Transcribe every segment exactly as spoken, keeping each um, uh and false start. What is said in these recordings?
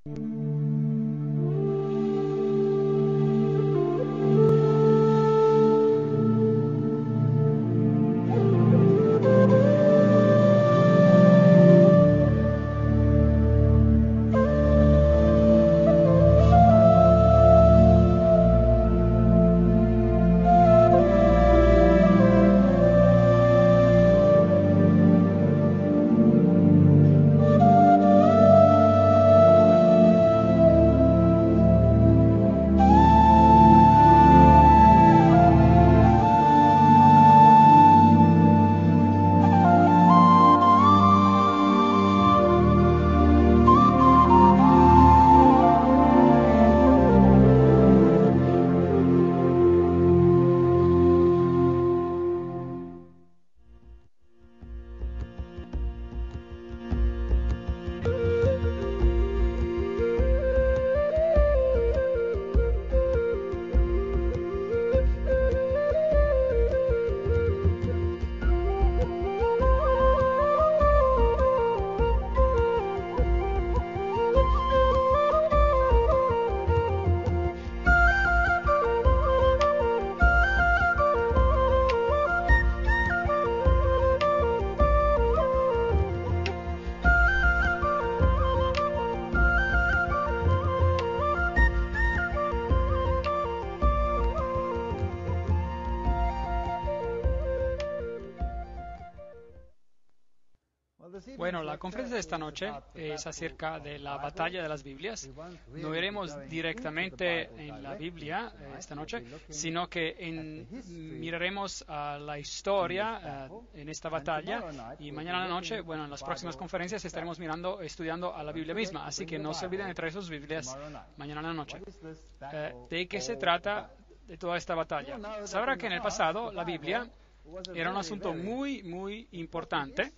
Bueno, la conferencia de esta noche es acerca de la batalla de las Biblias. No iremos directamente en la Biblia eh, esta noche, sino que en, miraremos a la historia eh, en esta batalla, y mañana a la noche, bueno, en las próximas conferencias estaremos mirando, estudiando a la Biblia misma. Así que no se olviden de traer sus Biblias mañana a la noche. Eh, ¿De qué se trata de toda esta batalla? Sabrá que en el pasado la Biblia era un asunto muy, muy importante.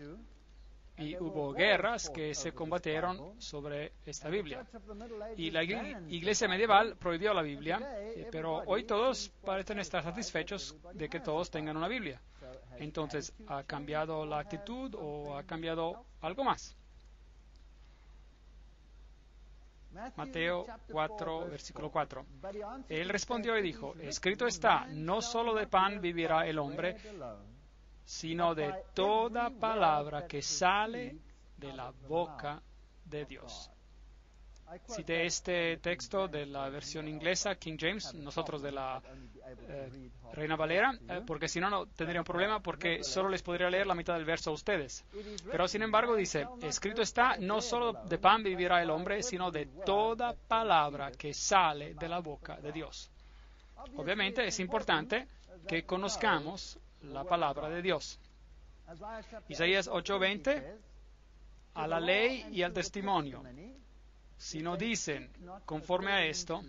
Y hubo guerras que se combatieron sobre esta Biblia. Y la iglesia medieval prohibió la Biblia, pero hoy todos parecen estar satisfechos de que todos tengan una Biblia. Entonces, ¿ha cambiado la actitud o ha cambiado algo más? Mateo cuatro, versículo cuatro. Él respondió y dijo, escrito está, no solo de pan vivirá el hombre, sino de toda palabra que sale de la boca de Dios. Cité este texto de la versión inglesa, King James, nosotros de la eh, Reina Valera, eh, porque si no, no tendría un problema, porque solo les podría leer la mitad del verso a ustedes. Pero sin embargo dice, escrito está, no solo de pan vivirá el hombre, sino de toda palabra que sale de la boca de Dios. Obviamente es importante que conozcamos la palabra de Dios. Isaías ocho veinte, a la ley y al testimonio. Si no dicen conforme a esto,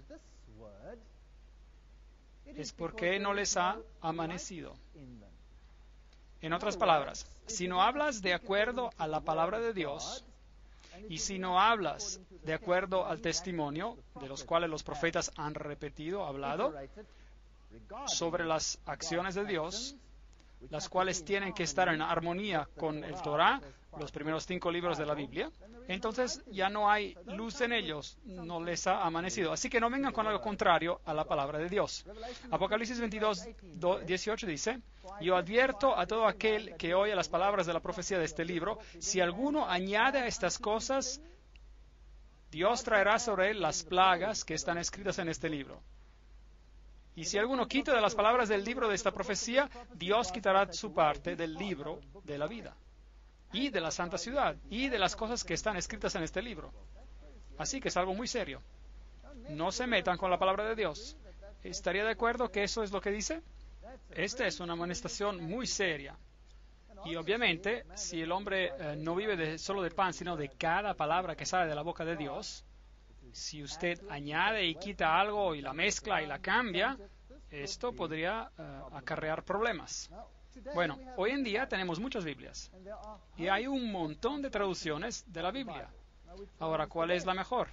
es porque no les ha amanecido. En otras palabras, si no hablas de acuerdo a la palabra de Dios, y si no hablas de acuerdo al testimonio, de los cuales los profetas han repetido, hablado, sobre las acciones de Dios, las cuales tienen que estar en armonía con el Torah, los primeros cinco libros de la Biblia, entonces ya no hay luz en ellos, no les ha amanecido. Así que no vengan con algo contrario a la palabra de Dios. Apocalipsis veintidós, dieciocho dice, yo advierto a todo aquel que oye las palabras de la profecía de este libro, si alguno añade a estas cosas, Dios traerá sobre él las plagas que están escritas en este libro. Y si alguno quita de las palabras del libro de esta profecía, Dios quitará su parte del libro de la vida, y de la santa ciudad, y de las cosas que están escritas en este libro. Así que es algo muy serio. No se metan con la palabra de Dios. ¿Estaría de acuerdo que eso es lo que dice? Esta es una amonestación muy seria. Y obviamente, si el hombre eh, no vive de, solo de pan, sino de cada palabra que sale de la boca de Dios, si usted añade y quita algo y la mezcla y la cambia, esto podría uh, acarrear problemas. Bueno, hoy en día tenemos muchas Biblias y hay un montón de traducciones de la Biblia. Ahora, ¿cuál es la mejor?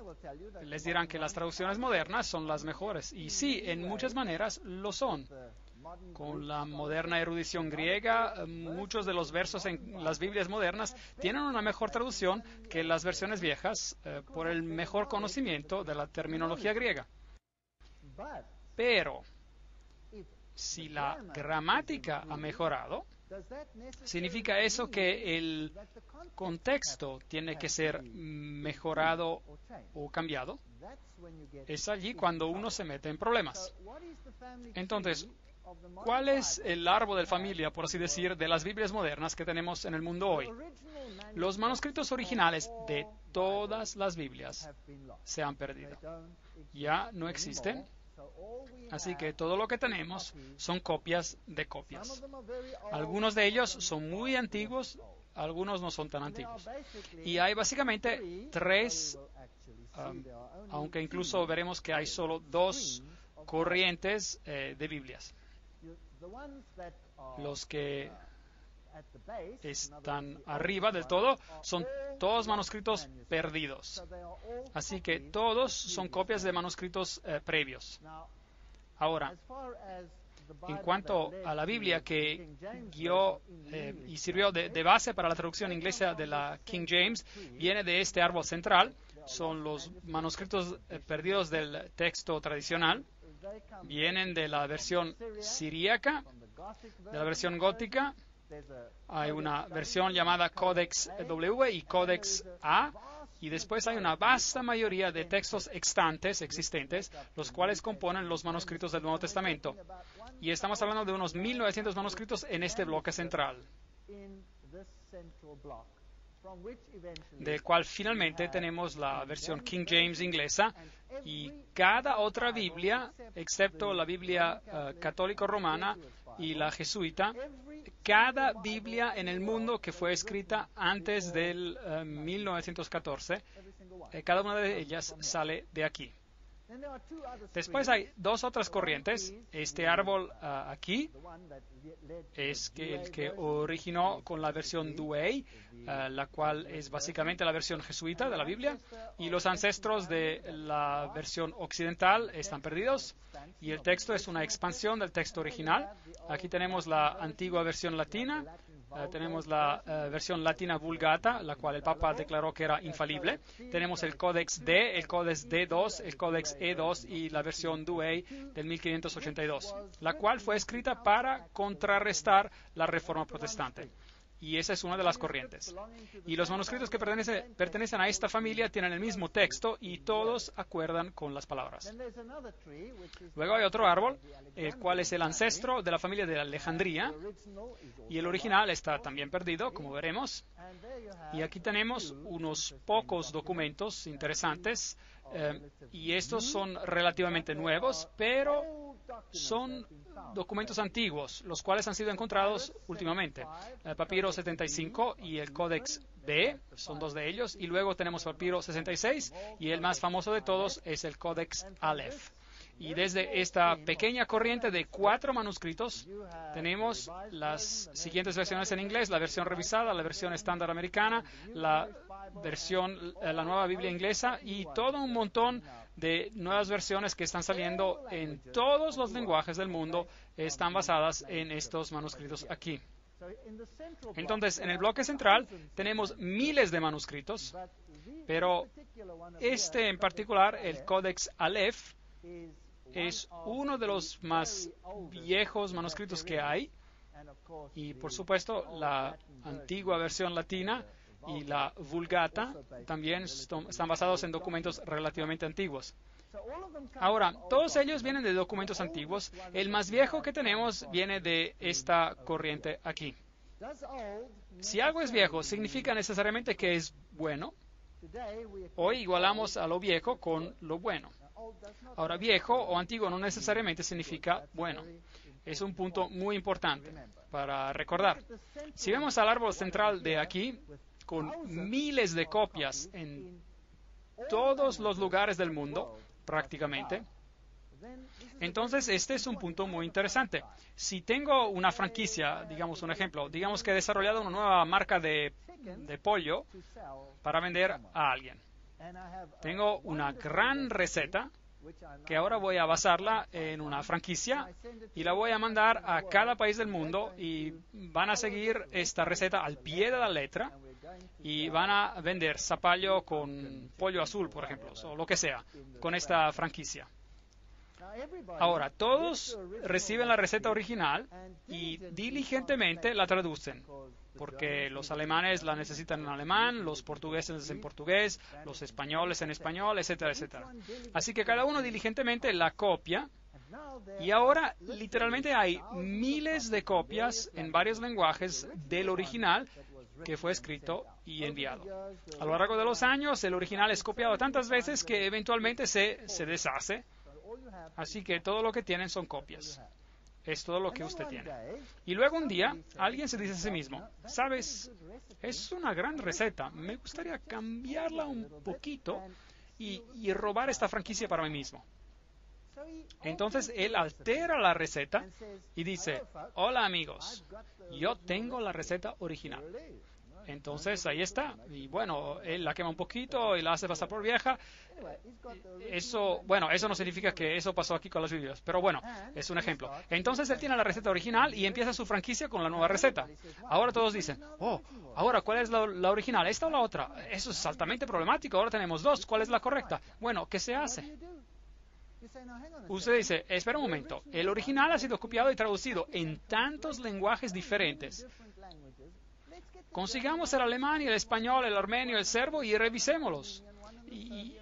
Les dirán que las traducciones modernas son las mejores, y sí, en muchas maneras lo son. con la moderna erudición griega, muchos de los versos en las Biblias modernas tienen una mejor traducción que las versiones viejas eh, por el mejor conocimiento de la terminología griega. Pero, si la gramática ha mejorado, ¿significa eso que el contexto tiene que ser mejorado o cambiado? Es allí cuando uno se mete en problemas. Entonces, ¿cuál es el árbol de familia, por así decir, de las Biblias modernas que tenemos en el mundo hoy? Los manuscritos originales de todas las Biblias se han perdido. Ya no existen. Así que todo lo que tenemos son copias de copias. Algunos de ellos son muy antiguos, algunos no son tan antiguos. Y hay básicamente tres, um, aunque incluso veremos que hay solo dos corrientes eh, de Biblias. Los que están arriba del todo son todos manuscritos perdidos. Así que todos son copias de manuscritos eh, previos. Ahora, en cuanto a la Biblia que guió eh, y sirvió de, de base para la traducción inglesa de la King James, viene de este árbol central. Son los manuscritos eh, perdidos del texto tradicional. Vienen de la versión siríaca, de la versión gótica. Hay una versión llamada Codex W y Codex A, y después hay una vasta mayoría de textos extantes existentes, los cuales componen los manuscritos del Nuevo Testamento. Y estamos hablando de unos mil novecientos manuscritos en este bloque central, del cual finalmente tenemos la versión King James inglesa, y cada otra Biblia, excepto la Biblia uh, católico-romana y la jesuita, cada Biblia en el mundo que fue escrita antes del uh, mil novecientos catorce, eh, cada una de ellas sale de aquí. Después hay dos otras corrientes. Este árbol uh, aquí es que el que originó con la versión Douay, uh, la cual es básicamente la versión jesuita de la Biblia, y los ancestros de la versión occidental están perdidos, y el texto es una expansión del texto original. Aquí tenemos la antigua versión latina. Uh, tenemos la uh, versión latina Vulgata, la cual el Papa declaró que era infalible. Tenemos el Codex D, el Codex D dos, el Codex E dos y la versión Douay del mil quinientos ochenta y dos, la cual fue escrita para contrarrestar la Reforma Protestante. Y esa es una de las corrientes. Y los manuscritos que pertenece, pertenecen a esta familia tienen el mismo texto y todos acuerdan con las palabras. Luego hay otro árbol, el cual es el ancestro de la familia de Alejandría, y el original está también perdido, como veremos. Y aquí tenemos unos pocos documentos interesantes, eh, y estos son relativamente nuevos, pero son documentos antiguos, los cuales han sido encontrados últimamente. El Papiro setenta y cinco y el Codex B son dos de ellos, y luego tenemos Papiro sesenta y seis, y el más famoso de todos es el Codex Aleph. Y desde esta pequeña corriente de cuatro manuscritos tenemos las siguientes versiones en inglés: la versión revisada, la versión estándar americana, la versión, la nueva Biblia inglesa, y todo un montón de nuevas versiones que están saliendo en todos los lenguajes del mundo, están basadas en estos manuscritos aquí. Entonces, en el bloque central tenemos miles de manuscritos, pero este en particular, el Codex Aleph, es uno de los más viejos manuscritos que hay, y por supuesto la antigua versión latina y la Vulgata también están basados en documentos relativamente antiguos. Ahora, todos ellos vienen de documentos antiguos. El más viejo que tenemos viene de esta corriente aquí. Si algo es viejo, ¿significa necesariamente que es bueno? Hoy igualamos a lo viejo con lo bueno. Ahora, viejo o antiguo no necesariamente significa bueno. Es un punto muy importante para recordar. Si vemos al árbol central de aquí, con miles de copias en todos los lugares del mundo, prácticamente, entonces este es un punto muy interesante. Si tengo una franquicia, digamos un ejemplo, digamos que he desarrollado una nueva marca de, de pollo para vender a alguien. Tengo una gran receta que ahora voy a basarla en una franquicia y la voy a mandar a cada país del mundo y van a seguir esta receta al pie de la letra y van a vender zapallo con pollo azul, por ejemplo, o lo que sea, con esta franquicia. Ahora, todos reciben la receta original y diligentemente la traducen, porque los alemanes la necesitan en alemán, los portugueses en portugués, los españoles en español, etcétera, etcétera. Así que cada uno diligentemente la copia y ahora literalmente hay miles de copias en varios lenguajes del original que fue escrito y enviado. A lo largo de los años, el original es copiado tantas veces que eventualmente se, se deshace. Así que todo lo que tienen son copias. Es todo lo que usted tiene. Y luego un día, alguien se dice a sí mismo, ¿sabes? Es una gran receta. Me gustaría cambiarla un poquito y, y robar esta franquicia para mí mismo. Entonces, él altera la receta y dice, hola amigos, yo tengo la receta original. Entonces, ahí está. Y bueno, él la quema un poquito y la hace pasar por vieja. Eso, bueno, eso no significa que eso pasó aquí con las Biblias, pero bueno, es un ejemplo. Entonces, él tiene la receta original y empieza su franquicia con la nueva receta. Ahora todos dicen, oh, ahora, ¿cuál es la, la original? ¿Esta o la otra? Eso es altamente problemático. Ahora tenemos dos. ¿Cuál es la correcta? Bueno, ¿qué se hace? Usted dice, espera un momento, el original ha sido copiado y traducido en tantos lenguajes diferentes. Consigamos el alemán y el español, el armenio, el serbo y revisémoslos. Y,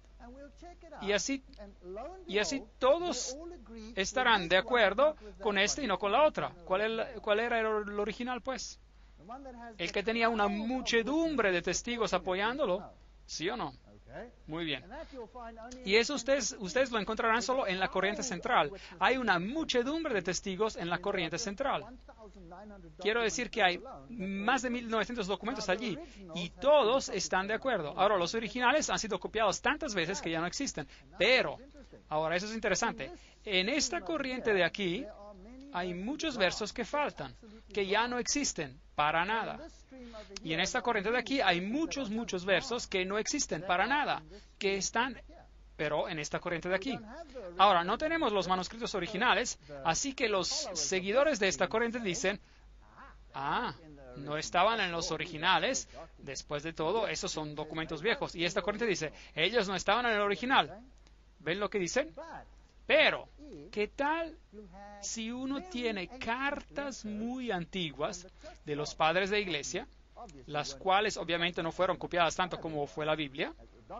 y, así, y así todos estarán de acuerdo con este y no con la otra. ¿Cuál, el, cuál era el original, pues? El que tenía una muchedumbre de testigos apoyándolo, ¿sí o no? Muy bien. Y eso ustedes, ustedes lo encontrarán solo en la corriente central. Hay una muchedumbre de testigos en la corriente central. Quiero decir que hay más de mil novecientos documentos allí y todos están de acuerdo. Ahora, los originales han sido copiados tantas veces que ya no existen. Pero, ahora eso es interesante. En esta corriente de aquí hay muchos versos que faltan, que ya no existen para nada. Y en esta corriente de aquí hay muchos, muchos versos que no existen para nada, que están, pero en esta corriente de aquí. Ahora, no tenemos los manuscritos originales, así que los seguidores de esta corriente dicen, ah, no estaban en los originales, después de todo, esos son documentos viejos. Y esta corriente dice, ellos no estaban en el original. ¿Ven lo que dicen? Pero, ¿qué tal si uno tiene cartas muy antiguas de los padres de iglesia, las cuales obviamente no fueron copiadas tanto como fue la Biblia,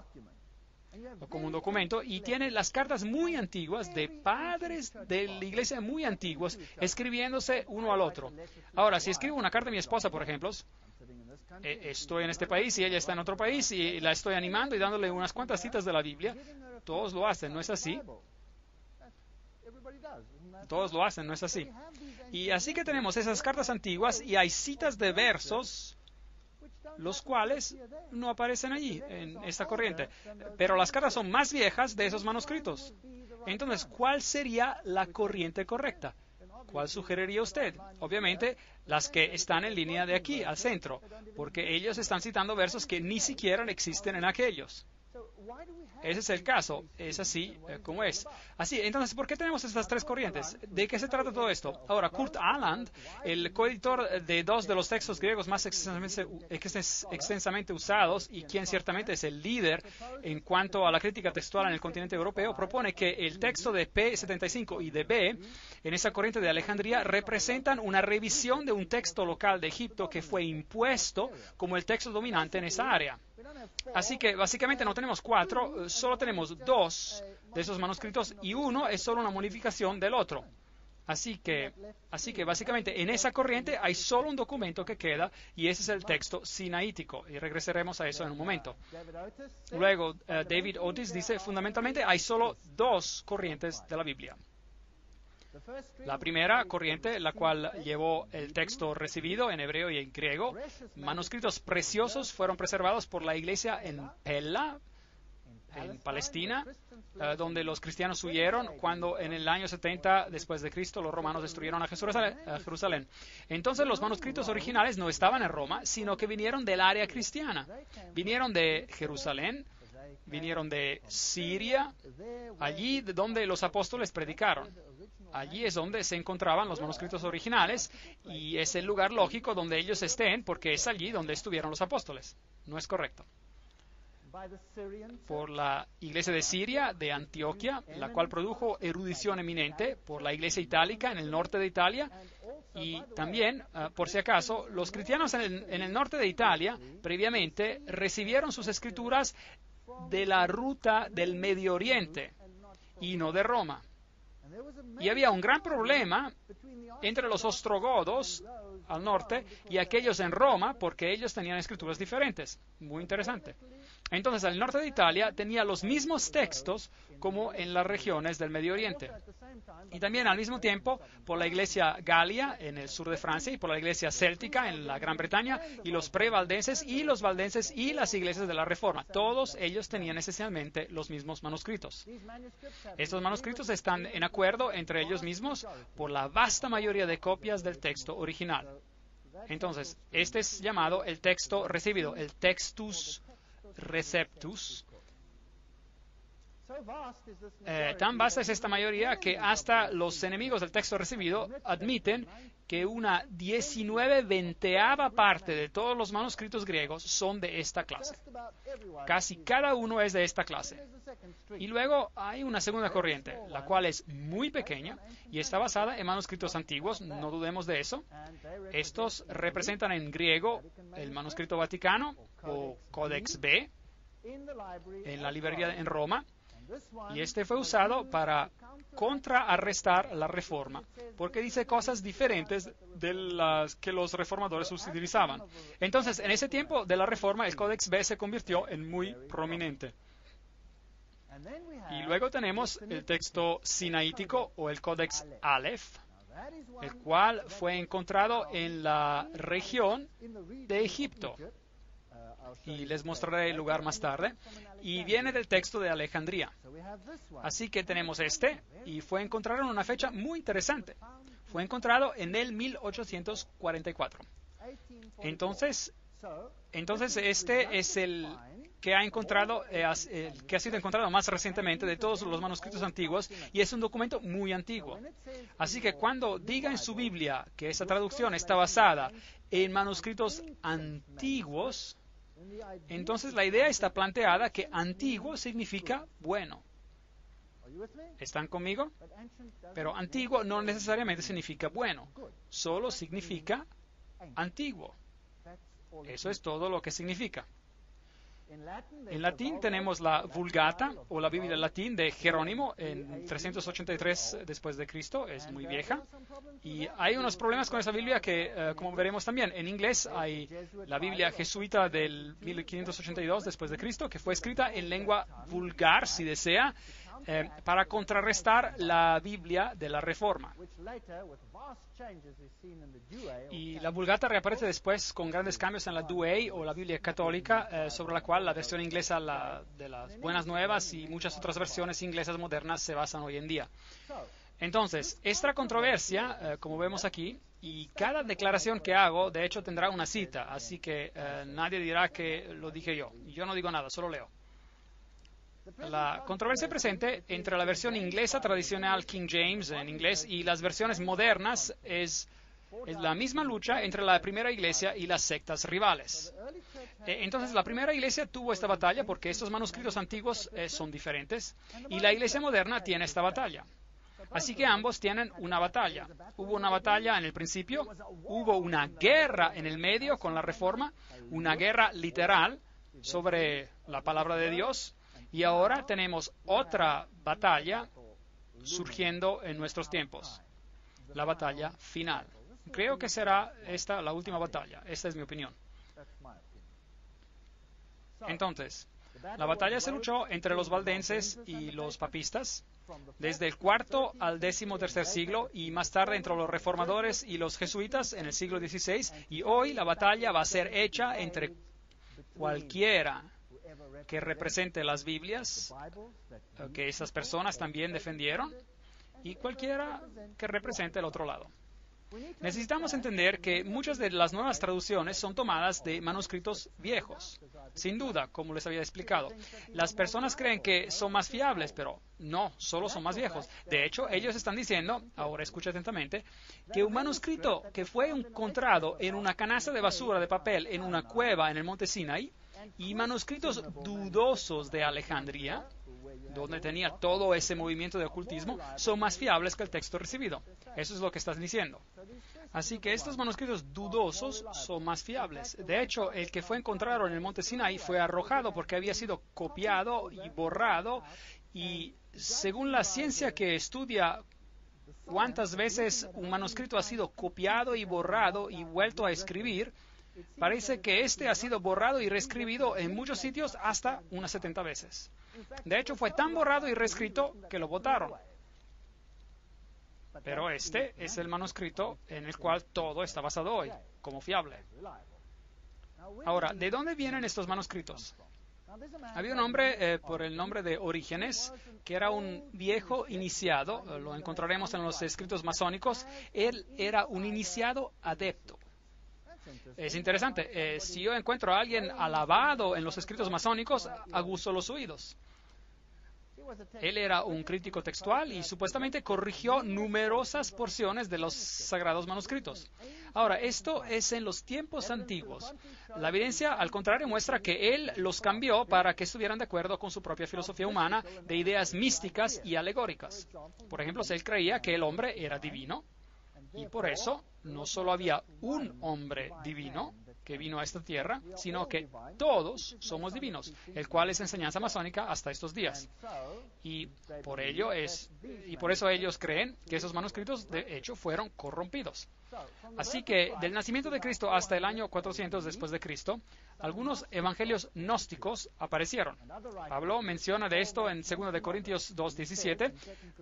o como un documento, y tiene las cartas muy antiguas de padres de la iglesia muy antiguos escribiéndose uno al otro? Ahora, si escribo una carta a mi esposa, por ejemplo, eh, estoy en este país y ella está en otro país y la estoy animando y dándole unas cuantas citas de la Biblia, todos lo hacen, ¿no es así? Todos lo hacen, ¿no es así? Y así que tenemos esas cartas antiguas y hay citas de versos, los cuales no aparecen allí, en esta corriente. Pero las cartas son más viejas de esos manuscritos. Entonces, ¿cuál sería la corriente correcta? ¿Cuál sugeriría usted? Obviamente, las que están en línea de aquí, al centro, porque ellos están citando versos que ni siquiera existen en aquellos. Ese es el caso, es así eh, como es. Así, entonces, ¿por qué tenemos estas tres corrientes? ¿De qué se trata todo esto? Ahora, Kurt Aland, el coeditor de dos de los textos griegos más extensamente, extensamente usados y quien ciertamente es el líder en cuanto a la crítica textual en el continente europeo, propone que el texto de P setenta y cinco y de B, en esa corriente de Alejandría, representan una revisión de un texto local de Egipto que fue impuesto como el texto dominante en esa área. Así que básicamente no tenemos cuatro, solo tenemos dos de esos manuscritos y uno es solo una modificación del otro. Así que, así que básicamente en esa corriente hay solo un documento que queda y ese es el texto sinaítico y regresaremos a eso en un momento. Luego, uh, David Otis dice, fundamentalmente hay solo dos corrientes de la Biblia. La primera corriente, la cual llevó el texto recibido en hebreo y en griego, manuscritos preciosos fueron preservados por la iglesia en Pella, en Palestina, uh, donde los cristianos huyeron cuando en el año setenta después de Cristo los romanos destruyeron a Jerusalén, a Jerusalén. Entonces los manuscritos originales no estaban en Roma, sino que vinieron del área cristiana. Vinieron de Jerusalén, vinieron de Siria, allí de donde los apóstoles predicaron. Allí es donde se encontraban los manuscritos originales y es el lugar lógico donde ellos estén porque es allí donde estuvieron los apóstoles. No es correcto. Por la iglesia de Siria, de Antioquia, la cual produjo erudición eminente, por la iglesia itálica en el norte de Italia, y también, uh, por si acaso, los cristianos en el, en el norte de Italia, previamente, recibieron sus escrituras de la ruta del Medio Oriente y no de Roma. Y había un gran problema entre los ostrogodos al norte y aquellos en Roma porque ellos tenían escrituras diferentes. Muy interesante. Entonces, el norte de Italia tenía los mismos textos como en las regiones del Medio Oriente. Y también al mismo tiempo por la iglesia galia en el sur de Francia y por la iglesia céltica en la Gran Bretaña y los prevaldenses y los valdenses y las iglesias de la Reforma. Todos ellos tenían esencialmente los mismos manuscritos. Estos manuscritos están en acuerdo entre ellos mismos por la vasta mayoría de copias del texto original. Entonces, este es llamado el texto recibido, el textus receptus. Eh, tan vasta es esta mayoría que hasta los enemigos del texto recibido admiten que una diecinueve veinteava parte de todos los manuscritos griegos son de esta clase. Casi cada uno es de esta clase. Y luego hay una segunda corriente, la cual es muy pequeña y está basada en manuscritos antiguos, no dudemos de eso. Estos representan en griego el manuscrito vaticano o Codex B en la librería en Roma. Y este fue usado para contrarrestar la reforma, porque dice cosas diferentes de las que los reformadores utilizaban. Entonces, en ese tiempo de la reforma, el Codex B se convirtió en muy prominente. Y luego tenemos el texto sinaítico o el Codex Aleph, el cual fue encontrado en la región de Egipto. Y les mostraré el lugar más tarde, y viene del texto de Alejandría. Así que tenemos este, y fue encontrado en una fecha muy interesante. Fue encontrado en el mil ochocientos cuarenta y cuatro. Entonces, entonces este es el que ha encontrado, eh, el que ha sido encontrado más recientemente de todos los manuscritos antiguos, y es un documento muy antiguo. Así que cuando diga en su Biblia que esa traducción está basada en manuscritos antiguos, entonces la idea está planteada que antiguo significa bueno. ¿Están conmigo? Pero antiguo no necesariamente significa bueno, solo significa antiguo. Eso es todo lo que significa. En latín tenemos la Vulgata o la Biblia en latín de Jerónimo en trescientos ochenta y tres después de Cristo, es muy vieja. Y hay unos problemas con esa Biblia que, uh, como veremos también, en inglés hay la Biblia jesuita del mil quinientos ochenta y dos después de Cristo, que fue escrita en lengua vulgar, si desea, eh, para contrarrestar la Biblia de la Reforma. Y la Vulgata reaparece después con grandes cambios en la Douay o la Biblia católica, eh, sobre la cual la versión inglesa la, de las Buenas Nuevas y muchas otras versiones inglesas modernas se basan hoy en día. Entonces, esta controversia, eh, como vemos aquí, y cada declaración que hago, de hecho, tendrá una cita, así que eh, nadie dirá que lo dije yo. Yo no digo nada, solo leo. La controversia presente entre la versión inglesa tradicional King James en inglés y las versiones modernas es, es la misma lucha entre la primera iglesia y las sectas rivales. Eh, entonces, la primera iglesia tuvo esta batalla porque estos manuscritos antiguos eh, son diferentes y la iglesia moderna tiene esta batalla. Así que ambos tienen una batalla. Hubo una batalla en el principio, hubo una guerra en el medio con la Reforma, una guerra literal sobre la palabra de Dios. Y ahora tenemos otra batalla surgiendo en nuestros tiempos, la batalla final. Creo que será esta la última batalla. Esta es mi opinión. Entonces, la batalla se luchó entre los valdenses y los papistas desde el cuarto al décimo tercer siglo y más tarde entre los reformadores y los jesuitas en el siglo dieciséis. Y hoy la batalla va a ser hecha entre cualquiera que represente las Biblias, que esas personas también defendieron, y cualquiera que represente el otro lado. Necesitamos entender que muchas de las nuevas traducciones son tomadas de manuscritos viejos. Sin duda, como les había explicado. Las personas creen que son más fiables, pero no, solo son más viejos. De hecho, ellos están diciendo, ahora escucha atentamente, que un manuscrito que fue encontrado en una canasta de basura de papel en una cueva en el monte Sinaí y manuscritos dudosos de Alejandría, donde tenía todo ese movimiento de ocultismo, son más fiables que el texto recibido. Eso es lo que estás diciendo. Así que estos manuscritos dudosos son más fiables. De hecho, el que fue encontrado en el monte Sinaí fue arrojado porque había sido copiado y borrado, y según la ciencia que estudia cuántas veces un manuscrito ha sido copiado y borrado y vuelto a escribir, parece que este ha sido borrado y reescribido en muchos sitios hasta unas setenta veces. De hecho, fue tan borrado y reescrito que lo botaron. Pero este es el manuscrito en el cual todo está basado hoy, como fiable. Ahora, ¿de dónde vienen estos manuscritos? Había un hombre eh, por el nombre de Orígenes, que era un viejo iniciado, eh, lo encontraremos en los escritos masónicos. Él era un iniciado adepto. Es interesante, eh, si yo encuentro a alguien alabado en los escritos masónicos, aguzo los oídos. Él era un crítico textual y supuestamente corrigió numerosas porciones de los sagrados manuscritos. Ahora, esto es en los tiempos antiguos. La evidencia, al contrario, muestra que él los cambió para que estuvieran de acuerdo con su propia filosofía humana de ideas místicas y alegóricas. Por ejemplo, él creía que el hombre era divino, y por eso no solo había un hombre divino que vino a esta tierra, sino que todos somos divinos, el cual es enseñanza masónica hasta estos días. Y por ello es, y por eso ellos creen que esos manuscritos de hecho fueron corrompidos. Así que del nacimiento de Cristo hasta el año cuatrocientos después de Cristo, algunos evangelios gnósticos aparecieron. Pablo menciona de esto en dos de Corintios dos diecisiete,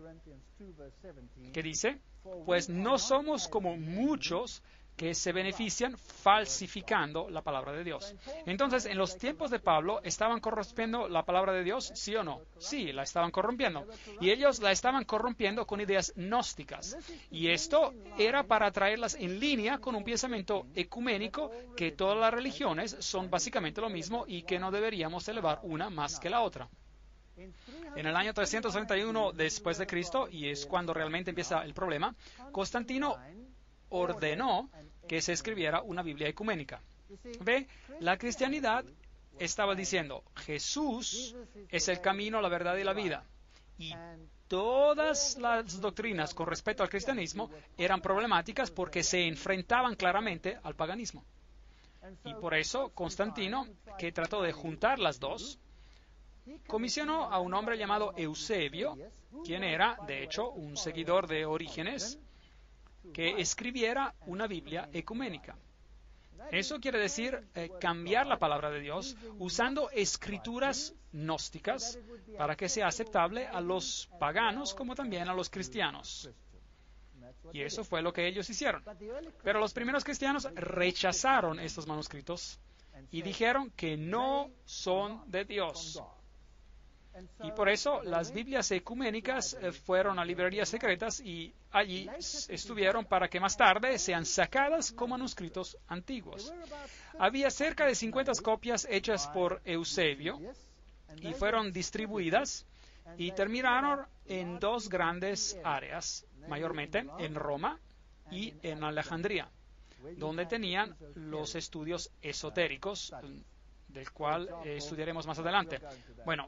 que dice: pues no somos como muchos que se benefician falsificando la palabra de Dios. Entonces, en los tiempos de Pablo, ¿estaban corrompiendo la palabra de Dios? ¿Sí o no? Sí, la estaban corrompiendo. Y ellos la estaban corrompiendo con ideas gnósticas. Y esto era para traerlas en línea con un pensamiento ecuménico, que todas las religiones son básicamente lo mismo y que no deberíamos elevar una más que la otra. En el año trescientos treinta y uno después de Cristo, y es cuando realmente empieza el problema, Constantino ordenó que se escribiera una Biblia ecuménica. Ve, la cristianidad estaba diciendo: Jesús es el camino, la verdad y la vida. Y todas las doctrinas con respecto al cristianismo eran problemáticas porque se enfrentaban claramente al paganismo. Y por eso Constantino, que trató de juntar las dos, comisionó a un hombre llamado Eusebio, quien era, de hecho, un seguidor de Orígenes, que escribiera una Biblia ecuménica. Eso quiere decir eh, cambiar la palabra de Dios usando escrituras gnósticas para que sea aceptable a los paganos como también a los cristianos. Y eso fue lo que ellos hicieron. Pero los primeros cristianos rechazaron estos manuscritos y dijeron que no son de Dios. Y por eso las Biblias ecuménicas eh, fueron a librerías secretas y allí estuvieron para que más tarde sean sacadas como manuscritos antiguos. Había cerca de cincuenta copias hechas por Eusebio y fueron distribuidas y terminaron en dos grandes áreas, mayormente en Roma y en Alejandría, donde tenían los estudios esotéricos, del cual eh, estudiaremos más adelante. Bueno,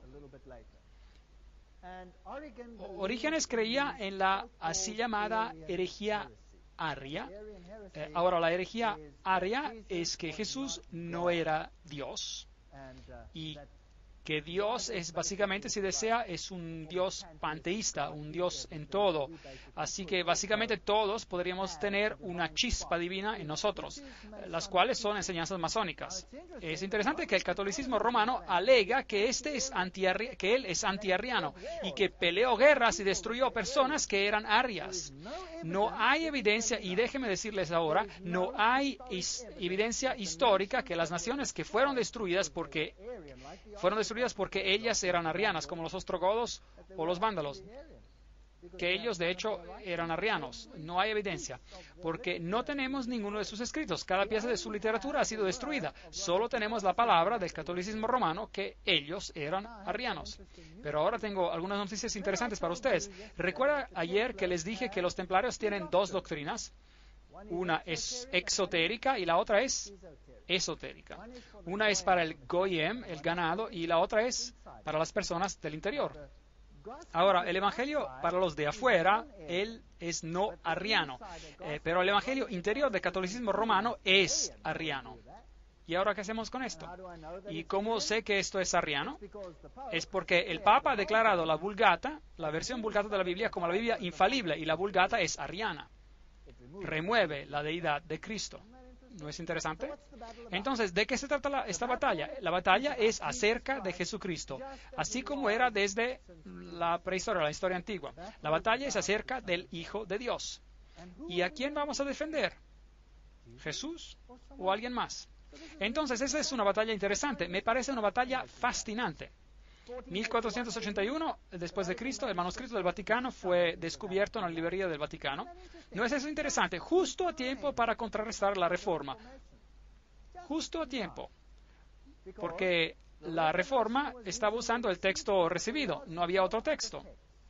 Orígenes creía en la así llamada herejía aria. Eh, ahora, la herejía aria es que Jesús no era Dios y que Dios es básicamente, si desea, es un Dios panteísta, un Dios en todo. Así que básicamente todos podríamos tener una chispa divina en nosotros, las cuales son enseñanzas masónicas. Es interesante que el catolicismo romano alega que, este es anti-arri- que él es antiarriano y que peleó guerras y destruyó personas que eran arias. No hay evidencia, y déjenme decirles ahora, no hay is- evidencia histórica que las naciones que fueron destruidas porque fueron destruidas porque ellas eran arrianas, como los ostrogodos o los vándalos. que ellos de hecho eran arrianos. No hay evidencia, porque no tenemos ninguno de sus escritos. Cada pieza de su literatura ha sido destruida. Solo tenemos la palabra del catolicismo romano que ellos eran arrianos. Pero ahora tengo algunas noticias interesantes para ustedes. ¿Recuerda ayer que les dije que los templarios tienen dos doctrinas? Una es exotérica y la otra es esotérica. Una es para el goyim, el ganado, y la otra es para las personas del interior. Ahora, el evangelio para los de afuera, él es no arriano, eh, pero el evangelio interior del catolicismo romano es arriano. ¿Y ahora qué hacemos con esto? ¿Y cómo sé que esto es arriano? Es porque el Papa ha declarado la Vulgata, la versión Vulgata de la Biblia, como la Biblia infalible, y la Vulgata es arriana. Remueve la deidad de Cristo. ¿No es interesante? Entonces, ¿de qué se trata la, esta batalla? La batalla es acerca de Jesucristo, así como era desde la prehistoria, la historia antigua. La batalla es acerca del Hijo de Dios. ¿Y a quién vamos a defender? ¿Jesús o alguien más? Entonces, esa es una batalla interesante. Me parece una batalla fascinante. mil cuatrocientos ochenta y uno, después de Cristo, el manuscrito del Vaticano fue descubierto en la librería del Vaticano. ¿No es eso interesante? Justo a tiempo para contrarrestar la Reforma. Justo a tiempo. Porque la Reforma estaba usando el texto recibido, no había otro texto.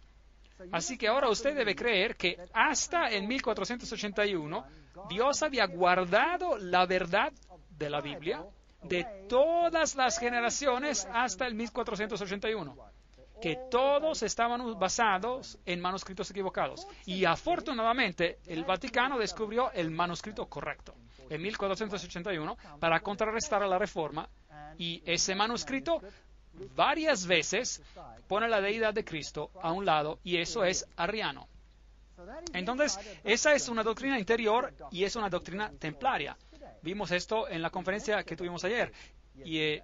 Así que ahora usted debe creer que hasta en mil cuatrocientos ochenta y uno Dios había guardado la verdad de la Biblia de todas las generaciones hasta el mil cuatrocientos ochenta y uno, que todos estaban basados en manuscritos equivocados. Y afortunadamente el Vaticano descubrió el manuscrito correcto en mil cuatrocientos ochenta y uno para contrarrestar a la Reforma, y ese manuscrito varias veces pone la deidad de Cristo a un lado, y eso es arriano. Entonces, esa es una doctrina interior y es una doctrina templaria. Vimos esto en la conferencia que tuvimos ayer. Y, eh,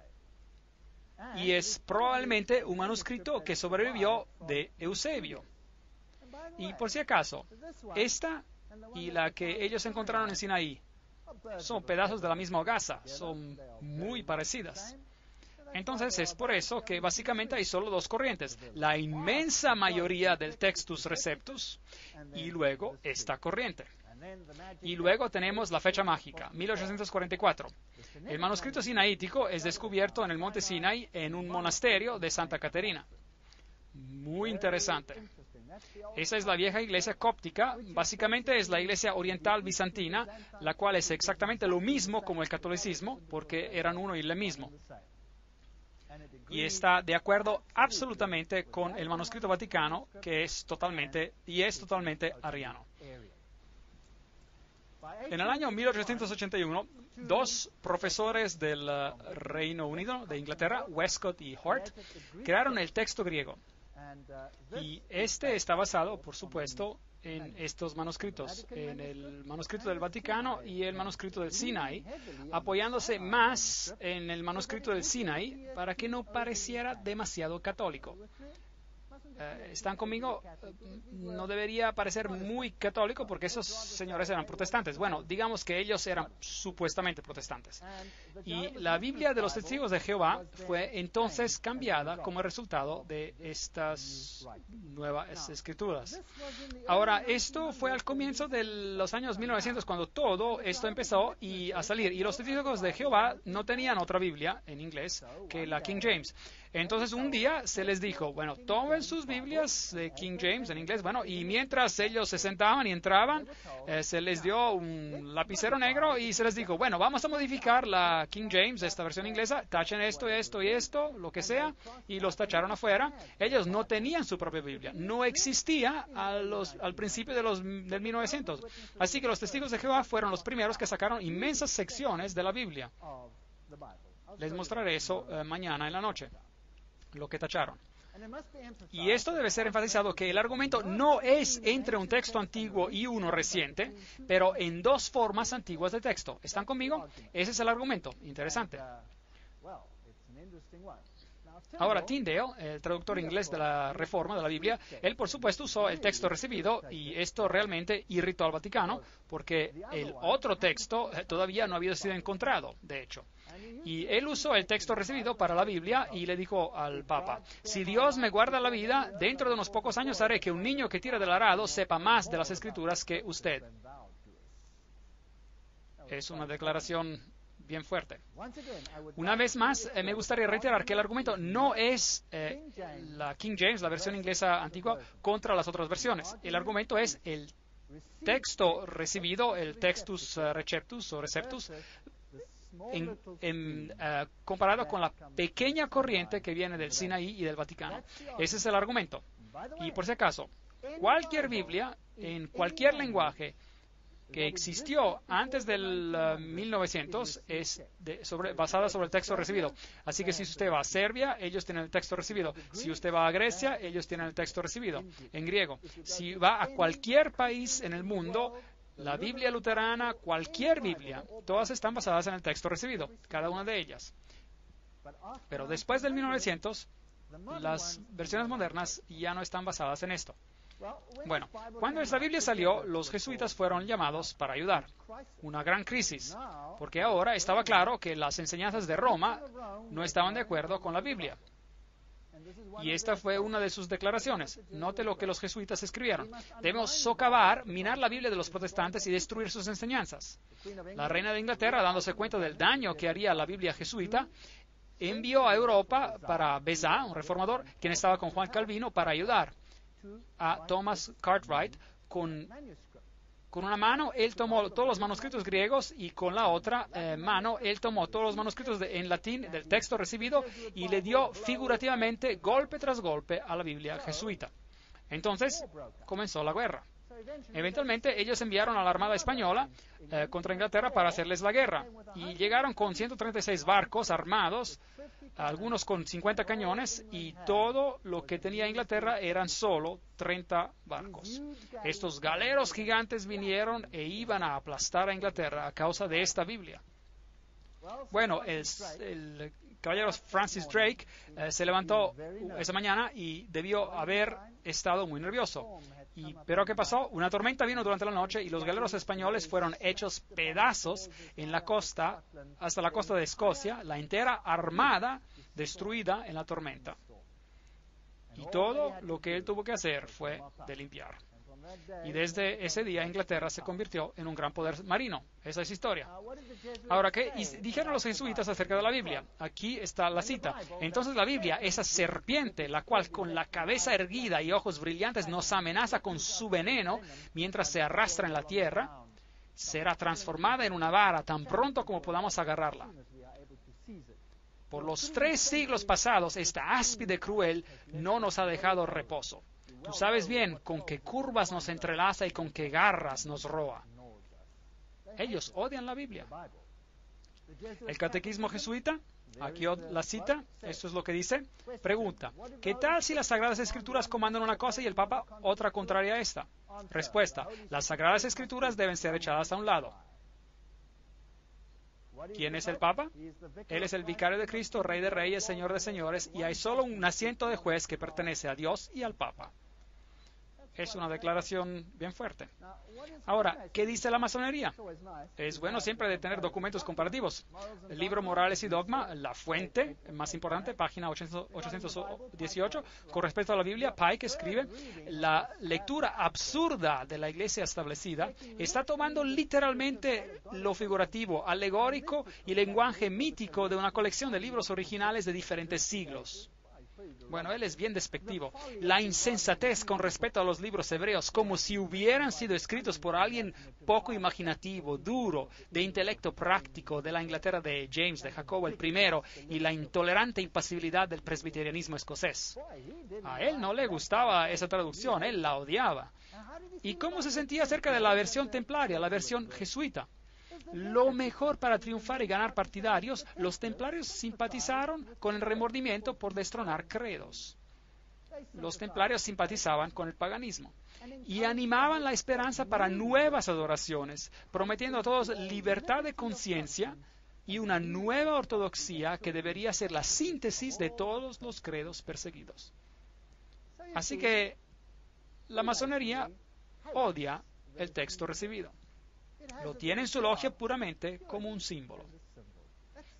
y es probablemente un manuscrito que sobrevivió de Eusebio. Y por si acaso, esta y la que ellos encontraron en Sinaí son pedazos de la misma hogaza, son muy parecidas. Entonces es por eso que básicamente hay solo dos corrientes, la inmensa mayoría del Textus Receptus y luego esta corriente. Y luego tenemos la fecha mágica, mil ochocientos cuarenta y cuatro. El manuscrito sinaítico es descubierto en el monte Sinai en un monasterio de Santa Caterina. Muy interesante. Esa es la vieja iglesia cóptica, básicamente es la iglesia oriental bizantina, la cual es exactamente lo mismo como el catolicismo, porque eran uno y el mismo. Y está de acuerdo absolutamente con el manuscrito vaticano, que es totalmente, y es totalmente arriano. En el año mil ochocientos ochenta y uno, dos profesores del uh, Reino Unido, de Inglaterra, Westcott y Hort, crearon el texto griego. Y este está basado, por supuesto, en estos manuscritos, en el manuscrito del Vaticano y el manuscrito del Sinai, apoyándose más en el manuscrito del Sinai para que no pareciera demasiado católico. Eh, ¿Están conmigo? No debería parecer muy católico porque esos señores eran protestantes. Bueno, digamos que ellos eran supuestamente protestantes. Y la Biblia de los Testigos de Jehová fue entonces cambiada como resultado de estas nuevas escrituras. Ahora, esto fue al comienzo de los años mil novecientos cuando todo esto empezó y a salir. Y los Testigos de Jehová no tenían otra Biblia en inglés que la King James. Entonces un día se les dijo, bueno, tomen sus Biblias de King James en inglés, bueno, y mientras ellos se sentaban y entraban, eh, se les dio un lapicero negro y se les dijo, bueno, vamos a modificar la King James, esta versión inglesa, tachen esto, esto y esto, lo que sea, y los tacharon afuera. Ellos no tenían su propia Biblia, no existía a los, al principio de los, del mil novecientos. Así que los Testigos de Jehová fueron los primeros que sacaron inmensas secciones de la Biblia. Les mostraré eso eh, mañana en la noche, lo que tacharon. Y esto debe ser enfatizado que el argumento no es entre un texto antiguo y uno reciente, pero en dos formas antiguas de texto. ¿Están conmigo? Ese es el argumento. Interesante. Ahora, Tyndale, el traductor inglés de la Reforma de la Biblia, él por supuesto usó el texto recibido y esto realmente irritó al Vaticano porque el otro texto todavía no había sido encontrado, de hecho. Y él usó el texto recibido para la Biblia y le dijo al Papa, si Dios me guarda la vida, dentro de unos pocos años haré que un niño que tira del arado sepa más de las Escrituras que usted. Es una declaración bien fuerte. Una vez más, eh, me gustaría reiterar que el argumento no es eh, la King James, la versión inglesa antigua, contra las otras versiones. El argumento es el texto recibido, el textus uh, receptus o receptus, en, en, uh, comparado con la pequeña corriente que viene del Sinaí y del Vaticano. Ese es el argumento. Y por si acaso, cualquier Biblia, en cualquier lenguaje, que existió antes del uh, mil novecientos es de, sobre, basada sobre el texto recibido. Así que si usted va a Serbia, ellos tienen el texto recibido. Si usted va a Grecia, ellos tienen el texto recibido en griego. Si va a cualquier país en el mundo, la Biblia luterana, cualquier Biblia, todas están basadas en el texto recibido, cada una de ellas. Pero después del mil novecientos, las versiones modernas ya no están basadas en esto. Bueno, cuando esta Biblia salió, los jesuitas fueron llamados para ayudar. Una gran crisis, porque ahora estaba claro que las enseñanzas de Roma no estaban de acuerdo con la Biblia. Y esta fue una de sus declaraciones. Note lo que los jesuitas escribieron. Debemos socavar, minar la Biblia de los protestantes y destruir sus enseñanzas. La reina de Inglaterra, dándose cuenta del daño que haría la Biblia jesuita, envió a Europa para Beza, un reformador, quien estaba con Juan Calvino, para ayudar a Thomas Cartwright. Con, con una mano él tomó todos los manuscritos griegos y con la otra eh, mano él tomó todos los manuscritos de, en latín del texto recibido y le dio figurativamente golpe tras golpe a la Biblia jesuita. Entonces comenzó la guerra. Eventualmente ellos enviaron a la Armada Española eh, contra Inglaterra para hacerles la guerra y llegaron con ciento treinta y seis barcos armados, algunos con cincuenta cañones, y todo lo que tenía Inglaterra eran solo treinta barcos. Estos galeros gigantes vinieron e iban a aplastar a Inglaterra a causa de esta Biblia. Bueno, el, el caballero Francis Drake eh, se levantó esa mañana y debió haber estado muy nervioso. Y, ¿pero qué pasó? Una tormenta vino durante la noche y los galeros españoles fueron hechos pedazos en la costa, hasta la costa de Escocia, la entera armada destruida en la tormenta. Y todo lo que él tuvo que hacer fue de limpiar. Y desde ese día Inglaterra se convirtió en un gran poder marino. Esa es historia. Ahora, ¿qué dijeron los jesuitas acerca de la Biblia? Aquí está la cita. Entonces la Biblia, esa serpiente, la cual con la cabeza erguida y ojos brillantes nos amenaza con su veneno mientras se arrastra en la tierra, será transformada en una vara tan pronto como podamos agarrarla. Por los tres siglos pasados, esta áspide cruel no nos ha dejado reposo. Tú sabes bien con qué curvas nos entrelaza y con qué garras nos roa. Ellos odian la Biblia. El catequismo jesuita, aquí la cita, esto es lo que dice. Pregunta, ¿qué tal si las Sagradas Escrituras comandan una cosa y el Papa otra contraria a esta? Respuesta, las Sagradas Escrituras deben ser echadas a un lado. ¿Quién es el Papa? Él es el vicario de Cristo, Rey de Reyes, Señor de Señores, y hay solo un asiento de juez que pertenece a Dios y al Papa. Es una declaración bien fuerte. Ahora, ¿qué dice la masonería? Es bueno siempre de tener documentos comparativos. El libro Morales y Dogma, la fuente más importante, página ochocientos dieciocho, con respecto a la Biblia, Pike escribe, la lectura absurda de la iglesia establecida está tomando literalmente lo figurativo, alegórico y lenguaje mítico de una colección de libros originales de diferentes siglos. Bueno, él es bien despectivo. La insensatez con respecto a los libros hebreos, como si hubieran sido escritos por alguien poco imaginativo, duro, de intelecto práctico, de la Inglaterra de James, de Jacobo el primero, y la intolerante impasibilidad del presbiterianismo escocés. A él no le gustaba esa traducción, él la odiaba. ¿Y cómo se sentía acerca de la versión templaria, la versión jesuita? Lo mejor para triunfar y ganar partidarios, los templarios simpatizaron con el remordimiento por destronar credos. Los templarios simpatizaban con el paganismo y animaban la esperanza para nuevas adoraciones, prometiendo a todos libertad de conciencia y una nueva ortodoxia que debería ser la síntesis de todos los credos perseguidos. Así que la masonería odia el texto recibido. Lo tiene en su logia puramente como un símbolo.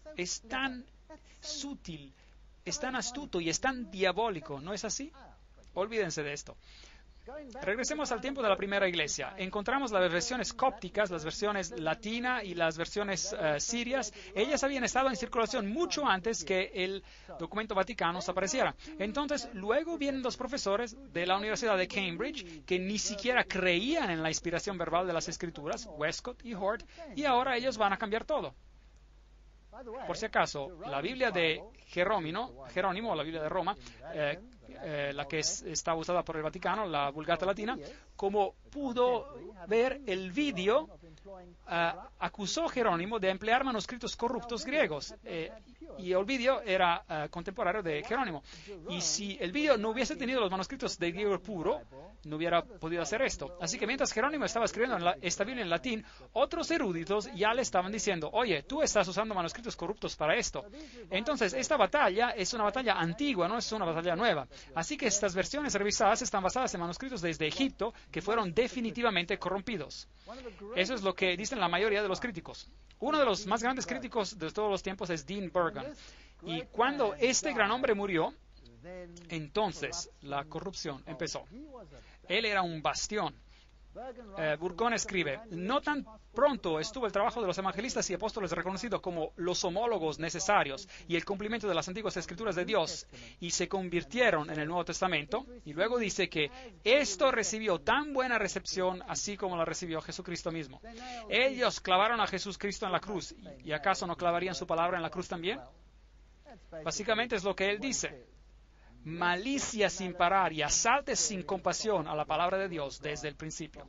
es tan sutil, es tan astuto y es tan diabólico, ¿no es así? Olvídense de esto. Regresemos al tiempo de la primera iglesia. Encontramos las versiones cópticas, las versiones latina y las versiones uh, sirias. Ellas habían estado en circulación mucho antes que el documento Vaticano apareciera. Entonces, luego vienen los profesores de la Universidad de Cambridge que ni siquiera creían en la inspiración verbal de las Escrituras, Westcott y Hort, y ahora ellos van a cambiar todo. Por si acaso, la Biblia de Jerónimo, Jerónimo, la Biblia de Roma, eh, eh, la que es, está usada por el Vaticano, la Vulgata Latina, como pudo ver el vídeo, uh, acusó a Jerónimo de emplear manuscritos corruptos griegos. Eh, y el vídeo era uh, contemporáneo de Jerónimo. Y si el vídeo no hubiese tenido los manuscritos de griego puro, no hubiera podido hacer esto. Así que mientras Jerónimo estaba escribiendo en la, esta Biblia en latín, otros eruditos ya le estaban diciendo, oye, tú estás usando manuscritos corruptos para esto. Entonces, esta batalla es una batalla antigua, no es una batalla nueva. Así que estas versiones revisadas están basadas en manuscritos desde Egipto que fueron definitivamente corrompidos. Eso es lo que dicen la mayoría de los críticos. Uno de los más grandes críticos de todos los tiempos es Dean Burgon. Y cuando este gran hombre murió, entonces la corrupción empezó. Él era un bastión. Eh, Burgon escribe, no tan pronto estuvo el trabajo de los evangelistas y apóstoles reconocido como los homólogos necesarios y el cumplimiento de las antiguas escrituras de Dios y se convirtieron en el Nuevo Testamento, y luego dice que esto recibió tan buena recepción así como la recibió Jesucristo mismo. Ellos clavaron a Jesucristo en la cruz, ¿y acaso no clavarían su palabra en la cruz también? Básicamente es lo que él dice. Malicia sin parar y asaltes sin compasión a la palabra de Dios desde el principio.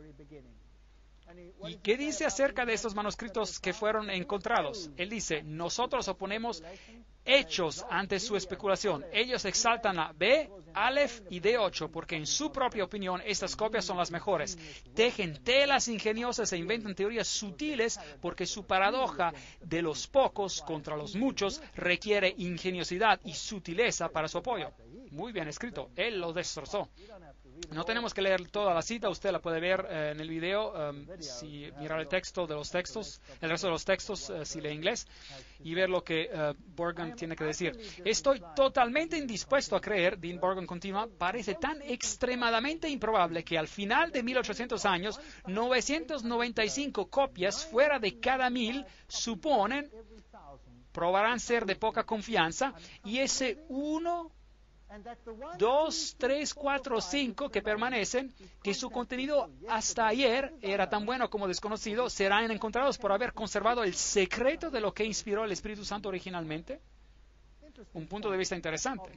¿Y qué dice acerca de estos manuscritos que fueron encontrados? Él dice, nosotros oponemos hechos ante su especulación. Ellos exaltan a B, Aleph y D ocho porque en su propia opinión estas copias son las mejores. Tejen telas ingeniosas e inventan teorías sutiles porque su paradoja de los pocos contra los muchos requiere ingeniosidad y sutileza para su apoyo. Muy bien escrito. Él lo destrozó. No tenemos que leer toda la cita, usted la puede ver eh, en el video, um, si mirar el texto de los textos, el resto de los textos, uh, si lee inglés, y ver lo que uh, Burgon tiene que decir. Estoy totalmente indispuesto a creer, Dean Burgon continúa, parece tan extremadamente improbable que al final de mil ochocientos años, novecientas noventa y cinco copias fuera de cada mil suponen, probarán ser de poca confianza, y ese uno dos, tres, cuatro, cinco que permanecen, que su contenido hasta ayer era tan bueno como desconocido, serán encontrados por haber conservado el secreto de lo que inspiró el Espíritu Santo originalmente. Un punto de vista interesante.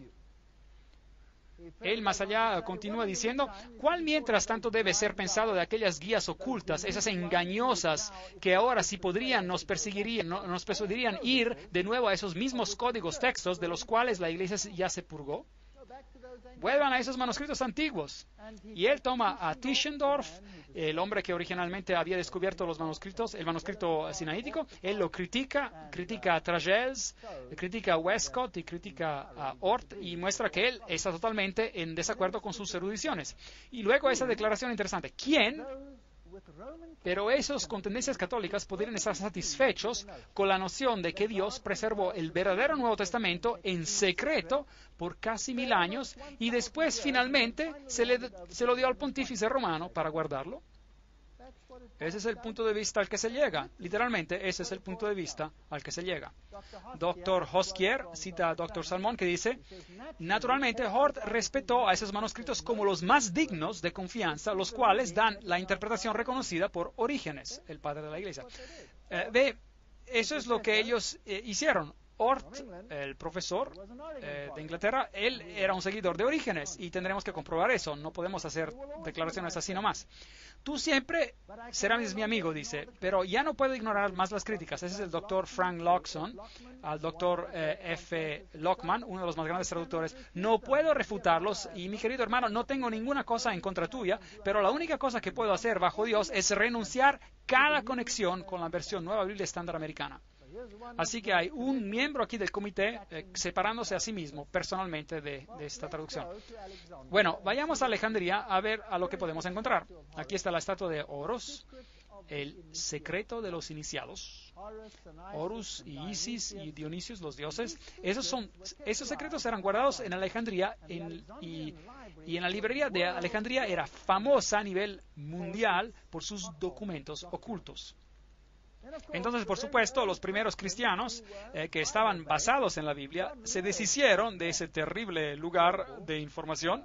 Él más allá continúa diciendo, ¿cuál mientras tanto debe ser pensado de aquellas guías ocultas, esas engañosas, que ahora sí podrían, nos perseguirían, no, nos persuadirían ir de nuevo a esos mismos códigos textos de los cuales la iglesia ya se purgó? Vuelvan a esos manuscritos antiguos. Y él toma a Tischendorf, el hombre que originalmente había descubierto los manuscritos, el manuscrito sinaítico, él lo critica, critica a Tragels, critica a Westcott y critica a Hort y muestra que él está totalmente en desacuerdo con sus erudiciones. Y luego esa declaración interesante, ¿quién? Pero esos con tendencias católicas podrían estar satisfechos con la noción de que Dios preservó el verdadero Nuevo Testamento en secreto por casi mil años y después finalmente se, le, se lo dio al pontífice romano para guardarlo. Ese es el punto de vista al que se llega. Literalmente, ese es el punto de vista al que se llega. doctor Hoskier cita a doctor Salmón que dice, naturalmente Hort respetó a esos manuscritos como los más dignos de confianza, los cuales dan la interpretación reconocida por Orígenes, el padre de la Iglesia. Eh, ve, eso es lo que ellos eh, hicieron. Hort, el profesor eh, de Inglaterra, él era un seguidor de Orígenes y tendremos que comprobar eso. No podemos hacer declaraciones así nomás. Tú siempre serás mi amigo, dice, pero ya no puedo ignorar más las críticas. Ese es el doctor Frank Lockson, al doctor eh, F. Lockman, uno de los más grandes traductores. No puedo refutarlos y, mi querido hermano, no tengo ninguna cosa en contra tuya, pero la única cosa que puedo hacer bajo Dios es renunciar cada conexión con la versión Nueva Biblia Estándar Americana. Así que hay un miembro aquí del comité eh, separándose a sí mismo personalmente de, de esta traducción. Bueno, vayamos a Alejandría a ver a lo que podemos encontrar. Aquí está la estatua de Horus. el secreto de los iniciados, Horus y Isis y Dionisios, los dioses. Esos, son, esos secretos eran guardados en Alejandría en, y, y en la librería de Alejandría era famosa a nivel mundial por sus documentos ocultos. Entonces, por supuesto, los primeros cristianos eh, que estaban basados en la Biblia se deshicieron de ese terrible lugar de información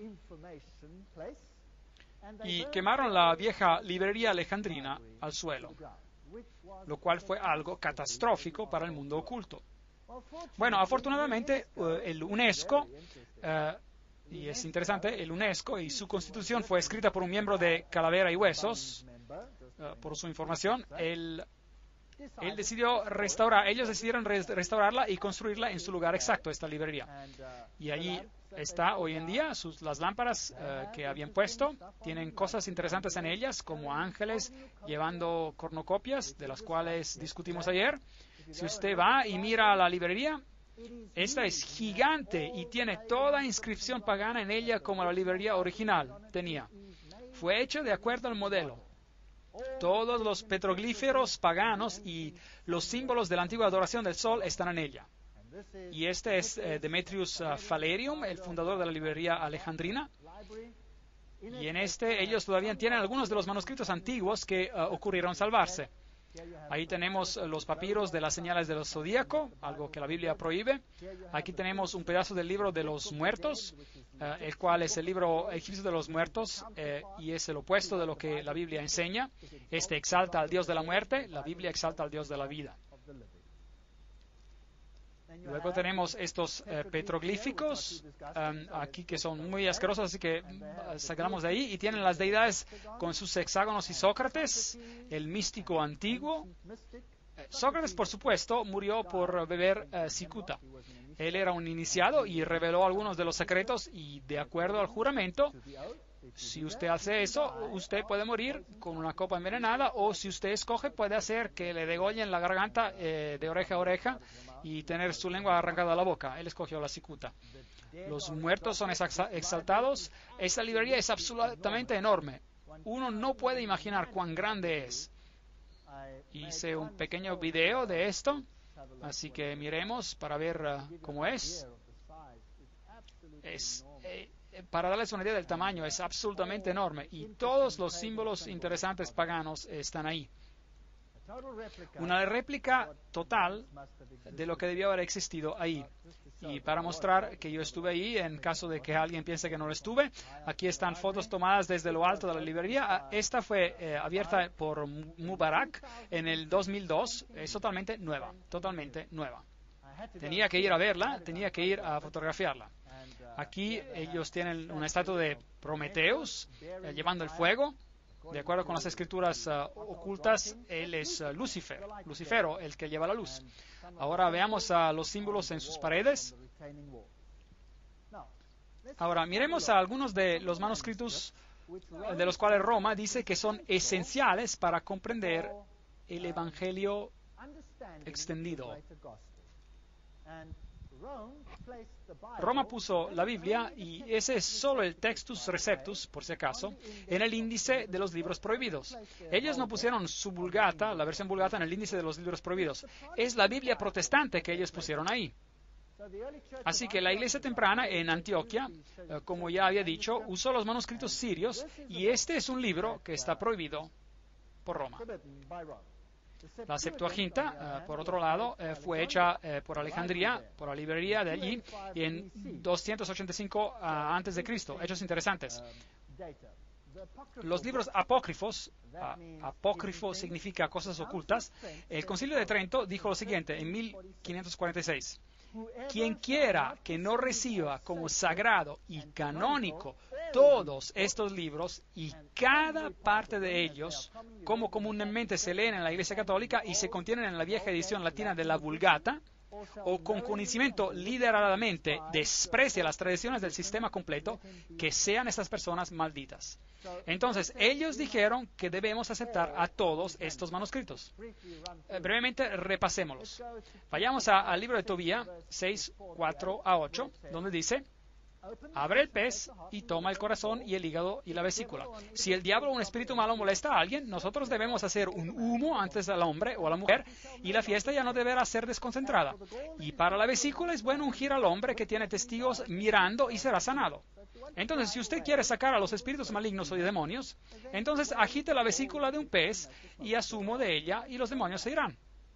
y quemaron la vieja librería alejandrina al suelo, lo cual fue algo catastrófico para el mundo oculto. Bueno, afortunadamente, eh, el UNESCO, eh, y es interesante, el UNESCO y su constitución fue escrita por un miembro de Calavera y Huesos. Uh, por su información, él, él decidió restaurar, ellos decidieron res, restaurarla y construirla en su lugar exacto, esta librería. Y allí está hoy en día, sus, las lámparas uh, que habían puesto, tienen cosas interesantes en ellas, como ángeles llevando cornucopias, de las cuales discutimos ayer. Si usted va y mira la librería, esta es gigante y tiene toda inscripción pagana en ella como la librería original tenía. Fue hecho de acuerdo al modelo. Todos los petroglíferos paganos y los símbolos de la antigua adoración del sol están en ella. Y este es eh, Demetrius uh, Phalerium, el fundador de la librería alejandrina. Y en este ellos todavía tienen algunos de los manuscritos antiguos que uh, ocurrieron salvarse. Ahí tenemos los papiros de las señales del zodíaco, algo que la Biblia prohíbe. Aquí tenemos un pedazo del libro de los muertos, eh, el cual es el libro egipcio de los muertos, eh, y es el opuesto de lo que la Biblia enseña. Este exalta al Dios de la muerte, la Biblia exalta al Dios de la vida. Luego tenemos estos eh, petroglíficos um, aquí que son muy asquerosos, así que uh, sacamos de ahí. Y tienen las deidades con sus hexágonos y Sócrates, el místico antiguo. Eh, Sócrates, por supuesto, murió por beber uh, cicuta. Él era un iniciado y reveló algunos de los secretos y, de acuerdo al juramento, si usted hace eso, usted puede morir con una copa envenenada, o si usted escoge, puede hacer que le degollen la garganta eh, de oreja a oreja y tener su lengua arrancada a la boca. Él escogió la cicuta. Los muertos son exaltados. Esta librería es absolutamente enorme. Uno no puede imaginar cuán grande es. Hice un pequeño video de esto, así que miremos para ver uh, cómo es. Es... Eh, Para darles una idea del tamaño, es absolutamente enorme y todos los símbolos interesantes paganos están ahí. Una réplica total de lo que debió haber existido ahí. Y para mostrar que yo estuve ahí, en caso de que alguien piense que no lo estuve, aquí están fotos tomadas desde lo alto de la librería. Esta fue eh, abierta por Mubarak en el dos mil dos. Es totalmente nueva, totalmente nueva. Tenía que ir a verla, tenía que ir a fotografiarla. Aquí ellos tienen una estatua de Prometeus eh, llevando el fuego. De acuerdo con las escrituras uh, ocultas, él es uh, Lucifer, Lucifero, el que lleva la luz. Ahora veamos uh, los símbolos en sus paredes. Ahora miremos a algunos de los manuscritos uh, de los cuales Roma dice que son esenciales para comprender el Evangelio extendido. Roma puso la Biblia, y ese es solo el Textus Receptus, por si acaso, en el índice de los libros prohibidos. Ellos no pusieron su Vulgata, la versión Vulgata, en el índice de los libros prohibidos. Es la Biblia protestante que ellos pusieron ahí. Así que la iglesia temprana en Antioquia, eh, como ya había dicho, usó los manuscritos sirios, y este es un libro que está prohibido por Roma. La Septuaginta, uh, por otro lado, uh, fue hecha uh, por Alejandría, por la librería de allí, en doscientos ochenta y cinco uh, antes de Cristo. Hechos interesantes. Los libros apócrifos, uh, apócrifo significa cosas ocultas. El Concilio de Trento dijo lo siguiente en mil quinientos cuarenta y seis. Quien quiera que no reciba como sagrado y canónico todos estos libros y cada parte de ellos, como comúnmente se leen en la Iglesia Católica y se contienen en la vieja edición latina de la Vulgata, o con conocimiento lideradamente desprecia las tradiciones del sistema completo, que sean estas personas malditas. Entonces, ellos dijeron que debemos aceptar a todos estos manuscritos. Eh, brevemente, repasémoslos. Vayamos al libro de Tobía seis, cuatro a ocho, donde dice: abre el pez y toma el corazón y el hígado y la vesícula. Si el diablo o un espíritu malo molesta a alguien, nosotros debemos hacer un humo antes al hombre o a la mujer y la fiesta ya no deberá ser desconcentrada. Y para la vesícula es bueno ungir al hombre que tiene testigos mirando y será sanado. Entonces, si usted quiere sacar a los espíritus malignos o demonios, entonces agite la vesícula de un pez y asumo de ella y los demonios se irán.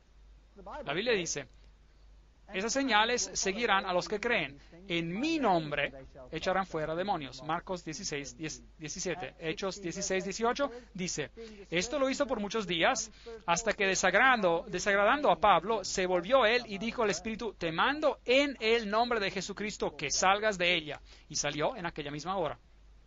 La Biblia dice, esas señales seguirán a los que creen. En mi nombre echarán fuera demonios. Marcos dieciséis, diecisiete. Hechos dieciséis, dieciocho dice, esto lo hizo por muchos días, hasta que desagradando, desagradando a Pablo, se volvió él y dijo al Espíritu, te mando en el nombre de Jesucristo que salgas de ella. Y salió en aquella misma hora.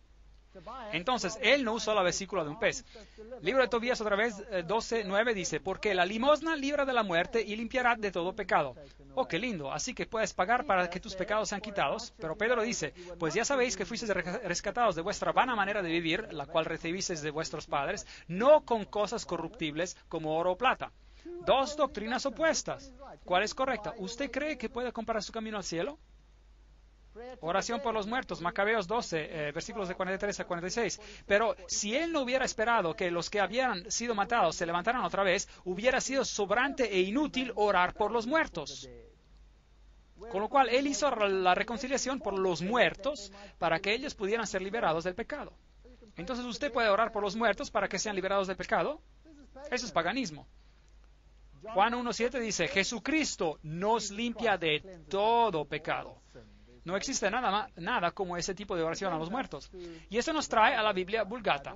Entonces, él no usó la vesícula de un pez. Libro de Tobías, otra vez, doce, nueve dice, porque la limosna libra de la muerte y limpiará de todo pecado. Oh, qué lindo. Así que puedes pagar para que tus pecados sean quitados. Pero Pedro dice, pues ya sabéis que fuisteis rescatados de vuestra vana manera de vivir, la cual recibisteis de vuestros padres, no con cosas corruptibles como oro o plata. Dos doctrinas opuestas. ¿Cuál es correcta? ¿Usted cree que puede comparar su camino al cielo? Oración por los muertos, Macabeos doce, eh, versículos de cuarenta y tres a cuarenta y seis. Pero si él no hubiera esperado que los que habían sido matados se levantaran otra vez, hubiera sido sobrante e inútil orar por los muertos. Con lo cual, él hizo la reconciliación por los muertos para que ellos pudieran ser liberados del pecado. Entonces, ¿usted puede orar por los muertos para que sean liberados del pecado? Eso es paganismo. Juan uno siete dice, Jesucristo nos limpia de todo pecado. No existe nada, nada como ese tipo de oración a los muertos. Y eso nos trae a la Biblia Vulgata,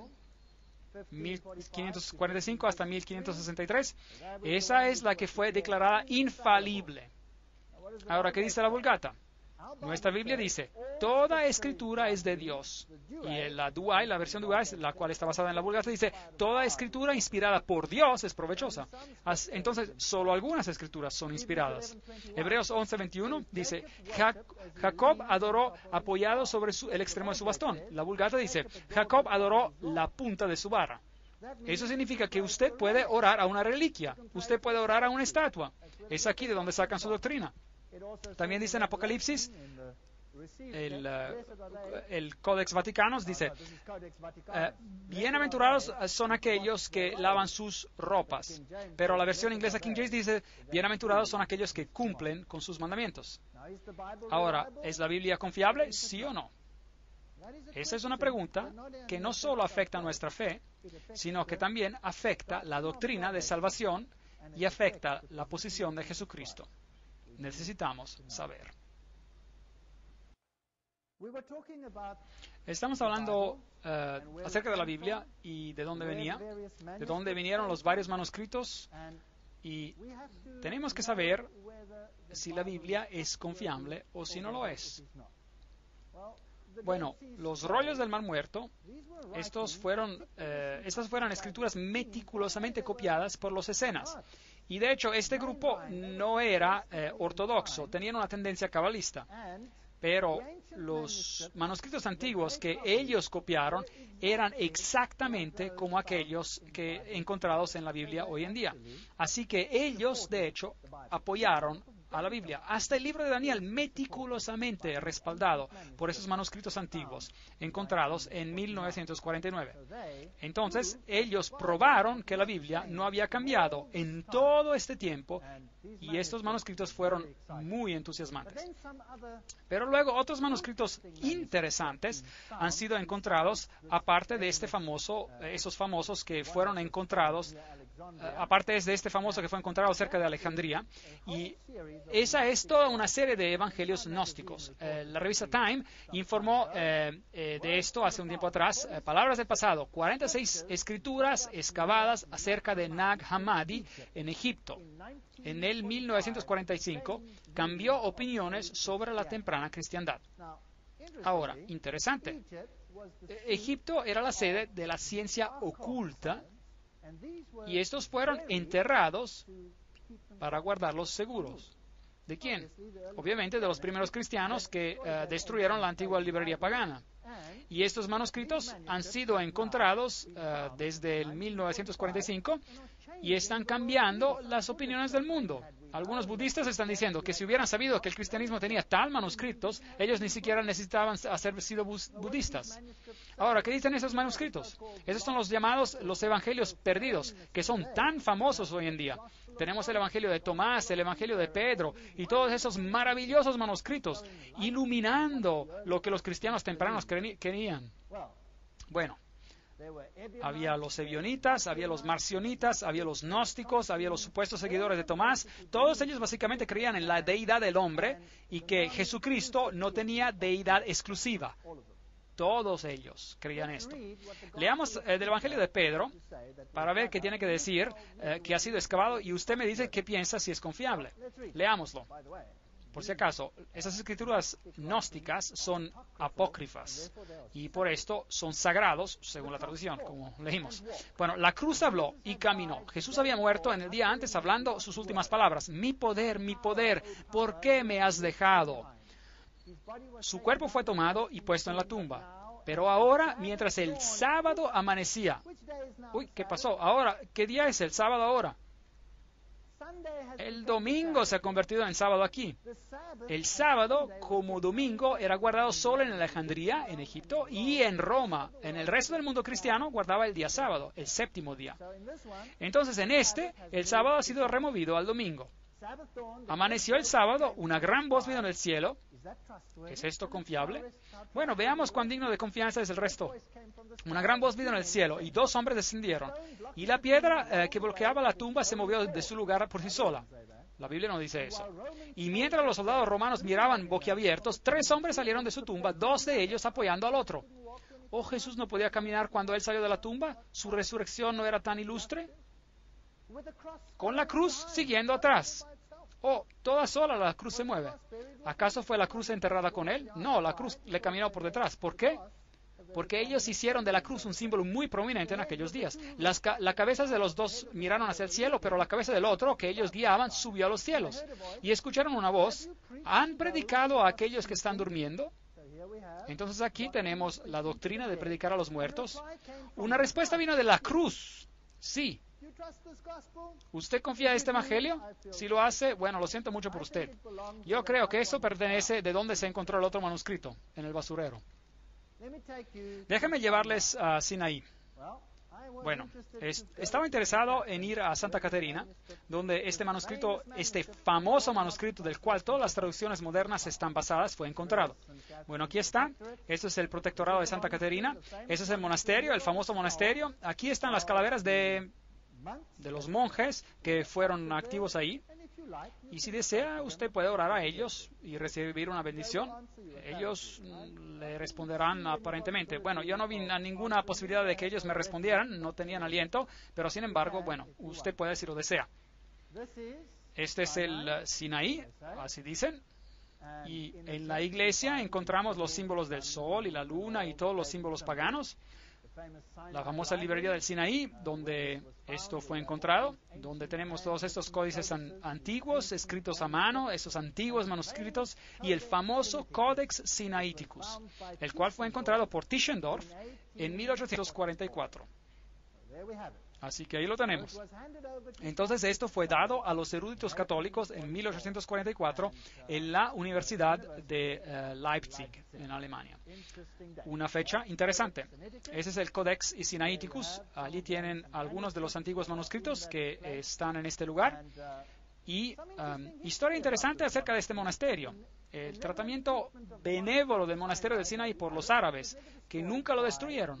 mil quinientos cuarenta y cinco hasta mil quinientos sesenta y tres. Esa es la que fue declarada infalible. Ahora, ¿qué dice la Vulgata? Nuestra Biblia dice, toda escritura es de Dios. Y la Douay, la versión Douay, la cual está basada en la Vulgata, dice, toda escritura inspirada por Dios es provechosa. Entonces, solo algunas escrituras son inspiradas. Hebreos once, veintiuno dice, Jacob adoró apoyado sobre su, el extremo de su bastón. La Vulgata dice, Jacob adoró la punta de su vara. Eso significa que usted puede orar a una reliquia. Usted puede orar a una estatua. Es aquí de donde sacan su doctrina. También dice en Apocalipsis, el, uh, el Codex Vaticanos dice, uh, bienaventurados son aquellos que lavan sus ropas. Pero la versión inglesa King James dice, bienaventurados son aquellos que cumplen con sus mandamientos. Ahora, ¿es la Biblia confiable? ¿Sí o no? Esa es una pregunta que no solo afecta nuestra fe, sino que también afecta la doctrina de salvación y afecta la posición de Jesucristo. Necesitamos saber. Estamos hablando uh, acerca de la Biblia y de dónde venía, de dónde vinieron los varios manuscritos, y tenemos que saber si la Biblia es confiable o si no lo es. Bueno, los rollos del Mar Muerto, estos fueron, eh, estas fueron escrituras meticulosamente copiadas por los escenas. Y de hecho, este grupo no era eh, ortodoxo, tenían una tendencia cabalista. Pero los manuscritos antiguos que ellos copiaron eran exactamente como aquellos que encontrados en la Biblia hoy en día. Así que ellos, de hecho, apoyaron a la Biblia. Hasta el libro de Daniel, meticulosamente respaldado por esos manuscritos antiguos encontrados en mil novecientos cuarenta y nueve. Entonces, ellos probaron que la Biblia no había cambiado en todo este tiempo y estos manuscritos fueron muy entusiasmantes. Pero luego otros manuscritos interesantes han sido encontrados aparte de este famoso, esos famosos que fueron encontrados, aparte de este famoso que fue encontrado cerca de Alejandría, y esa es toda una serie de evangelios gnósticos. Eh, la revista Time informó eh, eh, de esto hace un tiempo atrás, eh, palabras del pasado, cuarenta y seis escrituras excavadas acerca de Nag Hammadi en Egipto. En el mil novecientos cuarenta y cinco cambió opiniones sobre la temprana cristiandad. Ahora, interesante, Egipto era la sede de la ciencia oculta y estos fueron enterrados para guardarlos seguros. ¿De quién? Obviamente de los primeros cristianos que uh, destruyeron la antigua librería pagana. Y estos manuscritos han sido encontrados uh, desde el mil novecientos cuarenta y cinco y están cambiando las opiniones del mundo. Algunos budistas están diciendo que si hubieran sabido que el cristianismo tenía tal manuscritos, ellos ni siquiera necesitaban haber sido budistas. Ahora, ¿qué dicen esos manuscritos? Esos son los llamados los evangelios perdidos, que son tan famosos hoy en día. Tenemos el evangelio de Tomás, el evangelio de Pedro, y todos esos maravillosos manuscritos, iluminando lo que los cristianos tempranos querían. Bueno, había los ebionitas, había los marcionitas, había los gnósticos, había los supuestos seguidores de Tomás. Todos ellos básicamente creían en la deidad del hombre y que Jesucristo no tenía deidad exclusiva. Todos ellos creían esto. Leamos eh, del Evangelio de Pedro para ver qué tiene que decir, eh, que ha sido excavado, y usted me dice qué piensa si es confiable. Leámoslo. Por si acaso, esas escrituras gnósticas son apócrifas y por esto son sagrados, según la traducción, como leímos. Bueno, la cruz habló y caminó. Jesús había muerto en el día antes hablando sus últimas palabras. Mi poder, mi poder, ¿por qué me has dejado? Su cuerpo fue tomado y puesto en la tumba. Pero ahora, mientras el sábado amanecía. Uy, ¿qué pasó? Ahora, ¿qué día es el sábado ahora? El domingo se ha convertido en sábado aquí. El sábado, como domingo, era guardado solo en Alejandría, en Egipto, y en Roma. En el resto del mundo cristiano guardaba el día sábado, el séptimo día. Entonces, en este, el sábado ha sido removido al domingo. Amaneció el sábado, una gran voz vino del cielo. ¿Es esto confiable? Bueno, veamos cuán digno de confianza es el resto. Una gran voz vino en el cielo y dos hombres descendieron. Y la piedra eh, que bloqueaba la tumba se movió de su lugar por sí sola. La Biblia no dice eso. Y mientras los soldados romanos miraban boquiabiertos, tres hombres salieron de su tumba, dos de ellos apoyando al otro. ¿Oh, Jesús no podía caminar cuando él salió de la tumba? ¿Su resurrección no era tan ilustre? Con la cruz siguiendo atrás. Oh, toda sola la cruz se mueve. ¿Acaso fue la cruz enterrada con él? No, la cruz le caminó por detrás. ¿Por qué? Porque ellos hicieron de la cruz un símbolo muy prominente en aquellos días. Las ca la cabezas de los dos miraron hacia el cielo, pero la cabeza del otro, que ellos guiaban, subió a los cielos. Y escucharon una voz. ¿Han predicado a aquellos que están durmiendo? Entonces aquí tenemos la doctrina de predicar a los muertos. Una respuesta vino de la cruz. Sí. ¿Usted confía en este evangelio? Si lo hace, bueno, lo siento mucho por usted. Yo creo que eso pertenece de donde se encontró el otro manuscrito, en el basurero. Déjenme llevarles a Sinaí. Bueno, es, estaba interesado en ir a Santa Caterina, donde este manuscrito, este famoso manuscrito del cual todas las traducciones modernas están basadas, fue encontrado. Bueno, aquí está. Este es el protectorado de Santa Caterina. Ese es el monasterio, el famoso monasterio. Aquí están las calaveras de... de los monjes que fueron activos ahí. Y si desea, usted puede orar a ellos y recibir una bendición. Ellos le responderán aparentemente. Bueno, yo no vi ninguna posibilidad de que ellos me respondieran, no tenían aliento, pero sin embargo, bueno, usted puede si lo desea. Este es el uh, Sinaí, así dicen. Y en la iglesia encontramos los símbolos del sol y la luna y todos los símbolos paganos. La famosa librería del Sinaí, donde esto fue encontrado, donde tenemos todos estos códices an antiguos, escritos a mano, esos antiguos manuscritos, y el famoso Codex Sinaiticus, el cual fue encontrado por Tischendorf en mil ochocientos cuarenta y cuatro. Así que ahí lo tenemos. Entonces esto fue dado a los eruditos católicos en mil ochocientos cuarenta y cuatro en la Universidad de uh, Leipzig, en Alemania. Una fecha interesante. Ese es el Codex Sinaiticus. Allí tienen algunos de los antiguos manuscritos que eh, están en este lugar. Y um, historia interesante acerca de este monasterio. El tratamiento benévolo del monasterio del Sinaí por los árabes, que nunca lo destruyeron.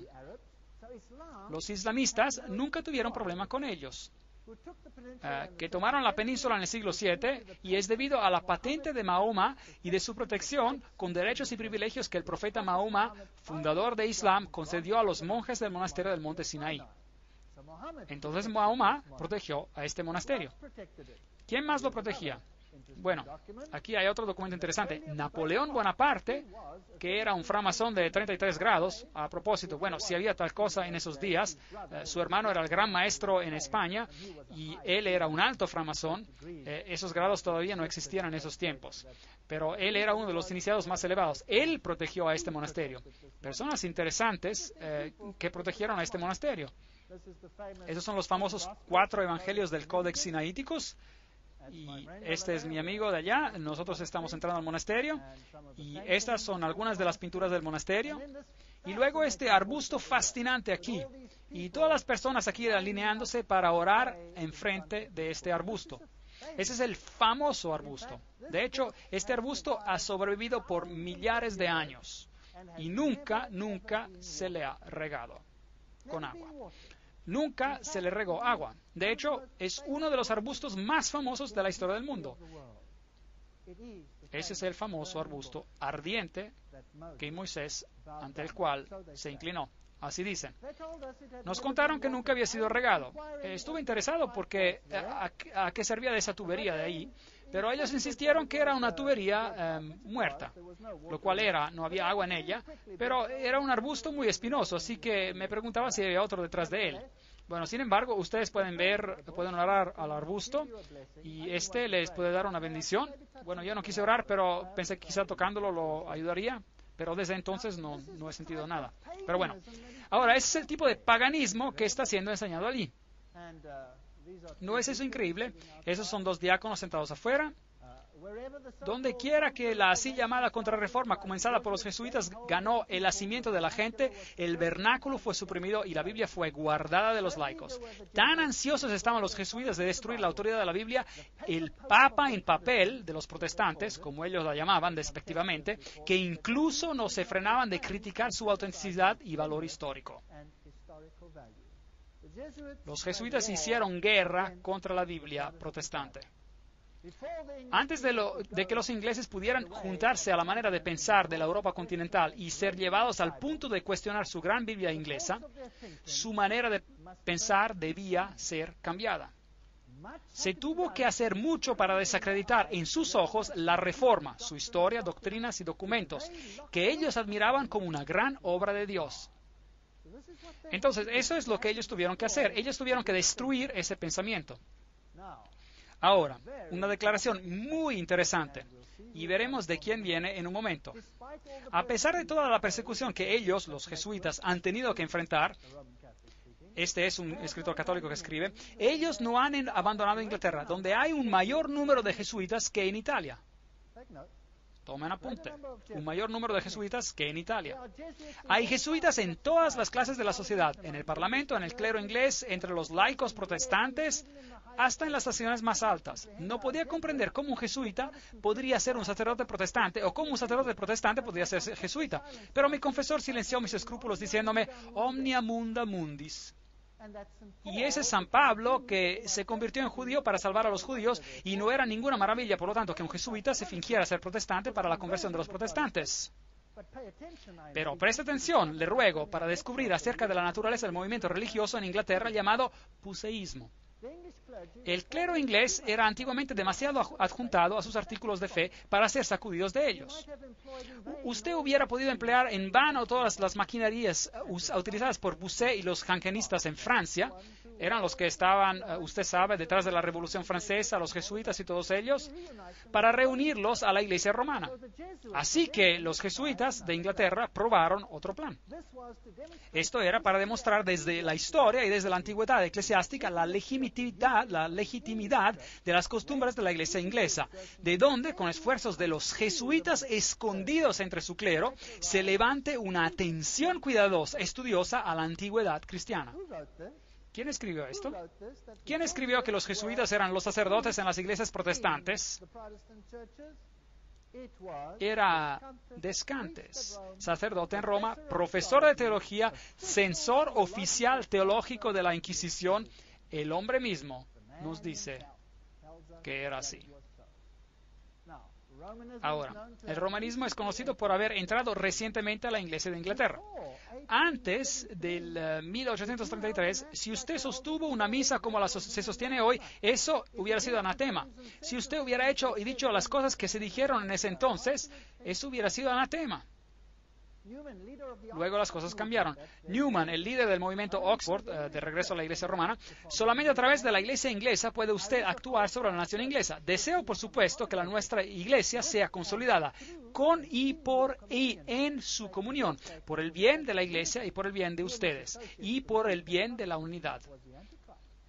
Los islamistas nunca tuvieron problema con ellos, uh, que tomaron la península en el siglo siete, y es debido a la patente de Mahoma y de su protección con derechos y privilegios que el profeta Mahoma, fundador de Islam, concedió a los monjes del monasterio del monte Sinaí. Entonces Mahoma protegió a este monasterio. ¿Quién más lo protegía? Bueno, aquí hay otro documento interesante. Napoleón Bonaparte, que era un framasón de treinta y tres grados, a propósito, bueno, si había tal cosa en esos días, eh, su hermano era el gran maestro en España y él era un alto framasón. Eh, esos grados todavía no existían en esos tiempos, pero él era uno de los iniciados más elevados. Él protegió a este monasterio. Personas interesantes eh, que protegieron a este monasterio. Esos son los famosos cuatro evangelios del Codex Sinaiticus. y este es mi amigo de allá. Nosotros estamos entrando al monasterio y estas son algunas de las pinturas del monasterio. Y luego este arbusto fascinante aquí y todas las personas aquí alineándose para orar enfrente de este arbusto. Ese es el famoso arbusto. De hecho, este arbusto ha sobrevivido por millares de años y nunca, nunca se le ha regado con agua. Nunca se le regó agua. De hecho, es uno de los arbustos más famosos de la historia del mundo. Ese es el famoso arbusto ardiente que Moisés, ante el cual se inclinó. Así dicen. Nos contaron que nunca había sido regado. Eh, estuve interesado porque a, a, a qué servía de esa tubería de ahí, pero ellos insistieron que era una tubería eh, muerta, lo cual era, no había agua en ella, pero era un arbusto muy espinoso, así que me preguntaba si había otro detrás de él. Bueno, sin embargo, ustedes pueden ver, pueden orar al arbusto y este les puede dar una bendición. Bueno, yo no quise orar, pero pensé que quizá tocándolo lo ayudaría, pero desde entonces no, no he sentido nada. Pero bueno, ahora ese es el tipo de paganismo que está siendo enseñado allí. ¿No es eso increíble? Esos son dos diáconos sentados afuera. Donde quiera que la así llamada contrarreforma comenzada por los jesuitas ganó el nacimiento de la gente, el vernáculo fue suprimido y la Biblia fue guardada de los laicos. Tan ansiosos estaban los jesuitas de destruir la autoridad de la Biblia, el Papa en papel de los protestantes, como ellos la llamaban despectivamente, que incluso no se frenaban de criticar su autenticidad y valor histórico. Los jesuitas hicieron guerra contra la Biblia protestante. Antes de, lo, de que los ingleses pudieran juntarse a la manera de pensar de la Europa continental y ser llevados al punto de cuestionar su gran Biblia inglesa, su manera de pensar debía ser cambiada. Se tuvo que hacer mucho para desacreditar en sus ojos la Reforma, su historia, doctrinas y documentos, que ellos admiraban como una gran obra de Dios. Entonces, eso es lo que ellos tuvieron que hacer. Ellos tuvieron que destruir ese pensamiento. Ahora, una declaración muy interesante, y veremos de quién viene en un momento. A pesar de toda la persecución que ellos, los jesuitas, han tenido que enfrentar, este es un escritor católico que escribe, ellos no han abandonado Inglaterra, donde hay un mayor número de jesuitas que en Italia. Tomen apunte, un mayor número de jesuitas que en Italia. Hay jesuitas en todas las clases de la sociedad, en el parlamento, en el clero inglés, entre los laicos protestantes, hasta en las estaciones más altas. No podía comprender cómo un jesuita podría ser un sacerdote protestante o cómo un sacerdote protestante podría ser jesuita. Pero mi confesor silenció mis escrúpulos diciéndome, omnia munda mundis. Y ese es San Pablo, que se convirtió en judío para salvar a los judíos, y no era ninguna maravilla, por lo tanto, que un jesuita se fingiera ser protestante para la conversión de los protestantes. Pero preste atención, le ruego, para descubrir acerca de la naturaleza del movimiento religioso en Inglaterra llamado puseísmo. El clero inglés era antiguamente demasiado adjuntado a sus artículos de fe para ser sacudidos de ellos. Usted hubiera podido emplear en vano todas las maquinarias utilizadas por Bossuet y los jansenistas en Francia. Eran los que estaban, usted sabe, detrás de la Revolución Francesa, los jesuitas y todos ellos, para reunirlos a la Iglesia romana. Así que los jesuitas de Inglaterra probaron otro plan. Esto era para demostrar desde la historia y desde la antigüedad eclesiástica la legitimidad, la legitimidad de las costumbres de la Iglesia inglesa, de donde, con esfuerzos de los jesuitas escondidos entre su clero, se levante una atención cuidadosa, estudiosa a la antigüedad cristiana. ¿Quién escribió esto? ¿Quién escribió que los jesuitas eran los sacerdotes en las iglesias protestantes? Era Descantes, sacerdote en Roma, profesor de teología, censor oficial teológico de la Inquisición. El hombre mismo nos dice que era así. Ahora, el romanismo es conocido por haber entrado recientemente a la Iglesia de Inglaterra. Antes del uh, mil ochocientos treinta y tres, si usted sostuvo una misa como la so- se sostiene hoy, eso hubiera sido anatema. Si usted hubiera hecho y dicho las cosas que se dijeron en ese entonces, eso hubiera sido anatema. Luego las cosas cambiaron. Newman, el líder del movimiento Oxford, uh, de regreso a la Iglesia romana, solamente a través de la Iglesia inglesa puede usted actuar sobre la nación inglesa. Deseo, por supuesto, que la nuestra Iglesia sea consolidada con y por y en su comunión, por el bien de la Iglesia y por el bien de ustedes, y por el bien de la unidad.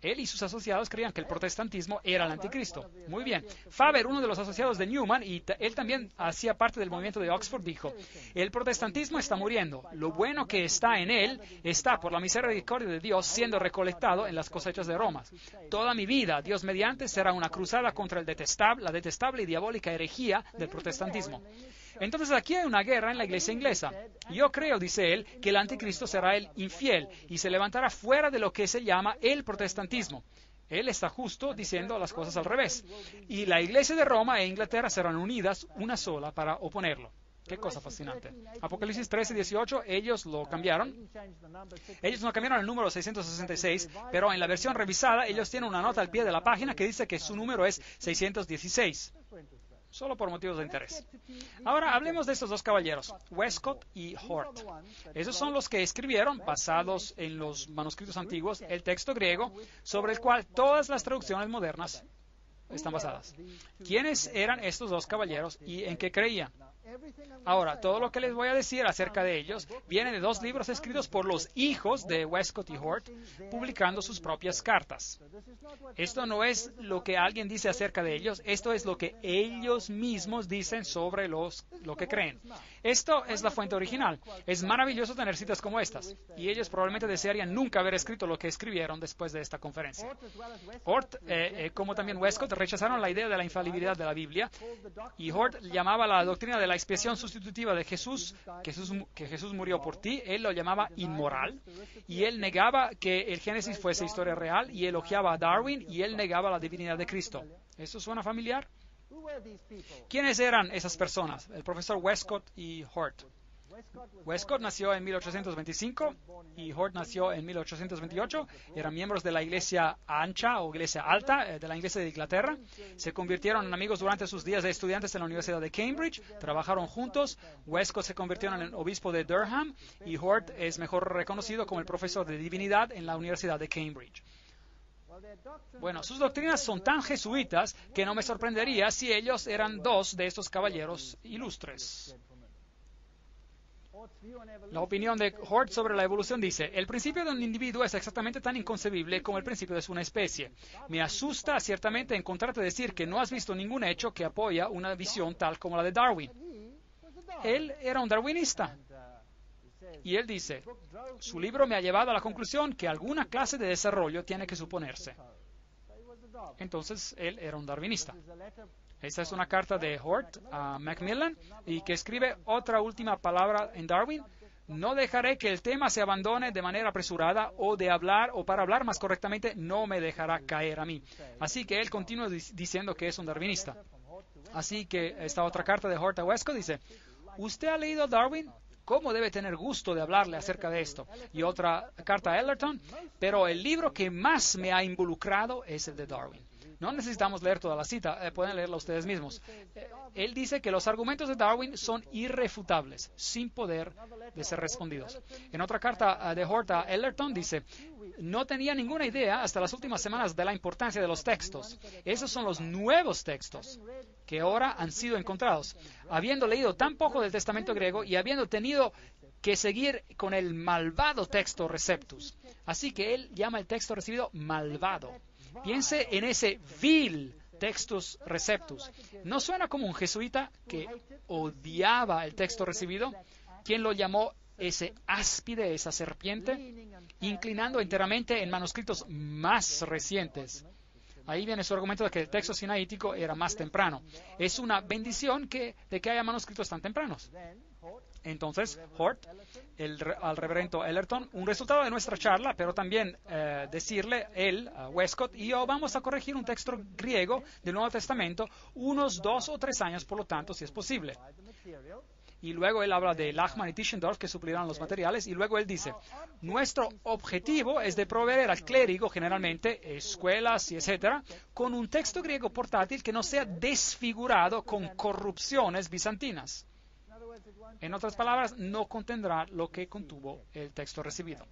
Él y sus asociados creían que el protestantismo era el anticristo. Muy bien. Faber, uno de los asociados de Newman, y él también hacía parte del movimiento de Oxford, dijo, el protestantismo está muriendo. Lo bueno que está en él está, por la misericordia de Dios, siendo recolectado en las cosechas de Roma. Toda mi vida, Dios mediante, será una cruzada contra el detestable, la detestable y diabólica herejía del protestantismo. Entonces aquí hay una guerra en la iglesia inglesa. Yo creo, dice él, que el anticristo será el infiel y se levantará fuera de lo que se llama el protestantismo. Él está justo diciendo las cosas al revés. Y la iglesia de Roma e Inglaterra serán unidas una sola para oponerlo. Qué cosa fascinante. Apocalipsis trece, dieciocho, ellos lo cambiaron. Ellos no cambiaron el número seiscientos sesenta y seis, pero en la versión revisada ellos tienen una nota al pie de la página que dice que su número es seiscientos dieciséis. Solo por motivos de interés. Ahora hablemos de estos dos caballeros, Westcott y Hort. Esos son los que escribieron, basados en los manuscritos antiguos, el texto griego sobre el cual todas las traducciones modernas están basadas. ¿Quiénes eran estos dos caballeros y en qué creían? Ahora, todo lo que les voy a decir acerca de ellos viene de dos libros escritos por los hijos de Westcott y Hort, publicando sus propias cartas. Esto no es lo que alguien dice acerca de ellos, esto es lo que ellos mismos dicen sobre los, lo que creen. Esto es la fuente original. Es maravilloso tener citas como estas, y ellos probablemente desearían nunca haber escrito lo que escribieron después de esta conferencia. Hort, eh, eh, como también Westcott, rechazaron la idea de la infalibilidad de la Biblia, y Hort llamaba la doctrina de la expiación sustitutiva de Jesús, que Jesús, que Jesús murió por ti, él lo llamaba inmoral, y él negaba que el Génesis fuese historia real, y elogiaba a Darwin, y él negaba la divinidad de Cristo. ¿Eso suena familiar? ¿Quiénes eran esas personas? El profesor Westcott y Hort. Westcott nació en mil ochocientos veinticinco y Hort nació en mil ochocientos veintiocho. Eran miembros de la iglesia ancha o iglesia alta de la iglesia de Inglaterra. Se convirtieron en amigos durante sus días de estudiantes en la Universidad de Cambridge. Trabajaron juntos. Westcott se convirtió en el obispo de Durham y Hort es mejor reconocido como el profesor de divinidad en la Universidad de Cambridge. Bueno, sus doctrinas son tan jesuitas que no me sorprendería si ellos eran dos de estos caballeros ilustres. La opinión de Hort sobre la evolución dice, el principio de un individuo es exactamente tan inconcebible como el principio de una especie. Me asusta ciertamente encontrarte decir que no has visto ningún hecho que apoya una visión tal como la de Darwin. Él era un darwinista. Y él dice, su libro me ha llevado a la conclusión que alguna clase de desarrollo tiene que suponerse. Entonces, él era un darwinista. Esta es una carta de Hort a Macmillan y que escribe otra última palabra en Darwin. No dejaré que el tema se abandone de manera apresurada o de hablar, o para hablar más correctamente, no me dejará caer a mí. Así que él continúa diciendo que es un darwinista. Así que esta otra carta de Hort a Westcott dice, ¿usted ha leído Darwin? ¿Cómo debe tener gusto de hablarle acerca de esto? Y otra carta a Ellerton, pero el libro que más me ha involucrado es el de Darwin. No necesitamos leer toda la cita, eh, pueden leerla ustedes mismos. Eh, él dice que los argumentos de Darwin son irrefutables, sin poder de ser respondidos. En otra carta uh, de Hort a Ellerton dice, no tenía ninguna idea hasta las últimas semanas de la importancia de los textos. Esos son los nuevos textos que ahora han sido encontrados. Habiendo leído tan poco del Testamento griego y habiendo tenido que seguir con el malvado texto Receptus. Así que él llama el texto recibido malvado. Piense en ese vil Textus Receptus. ¿No suena como un jesuita que odiaba el texto recibido? ¿Quién lo llamó ese áspide, esa serpiente? Inclinando enteramente en manuscritos más recientes. Ahí viene su argumento de que el texto sinaítico era más temprano. Es una bendición que, de que haya manuscritos tan tempranos. Entonces, Hort, el, al reverendo Ellerton, un resultado de nuestra charla, pero también eh, decirle, él, uh, Westcott y yo, vamos a corregir un texto griego del Nuevo Testamento unos dos o tres años, por lo tanto, si es posible. Y luego él habla de Lachmann y Tischendorf, que suplirán los materiales, y luego él dice, nuestro objetivo es de proveer al clérigo, generalmente, escuelas y etcétera, con un texto griego portátil que no sea desfigurado con corrupciones bizantinas. En otras palabras, no contendrá lo que contuvo el texto recibido.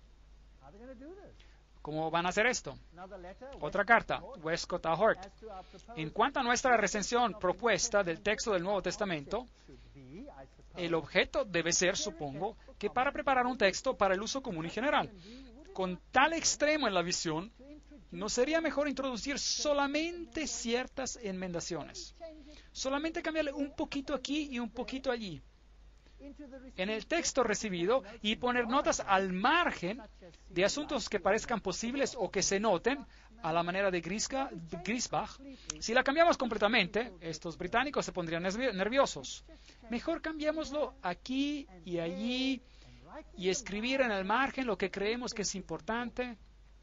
¿Cómo van a hacer esto? Otra carta, Westcott a Hort. En cuanto a nuestra recensión propuesta del texto del Nuevo Testamento, el objeto debe ser, supongo, que para preparar un texto para el uso común y general, con tal extremo en la visión ¿no sería mejor introducir solamente ciertas enmendaciones? Solamente cambiarle un poquito aquí y un poquito allí en el texto recibido y poner notas al margen de asuntos que parezcan posibles o que se noten a la manera de Griska, Griesbach. Si la cambiamos completamente, estos británicos se pondrían nerviosos. Mejor cambiémoslo aquí y allí y escribir en el margen lo que creemos que es importante,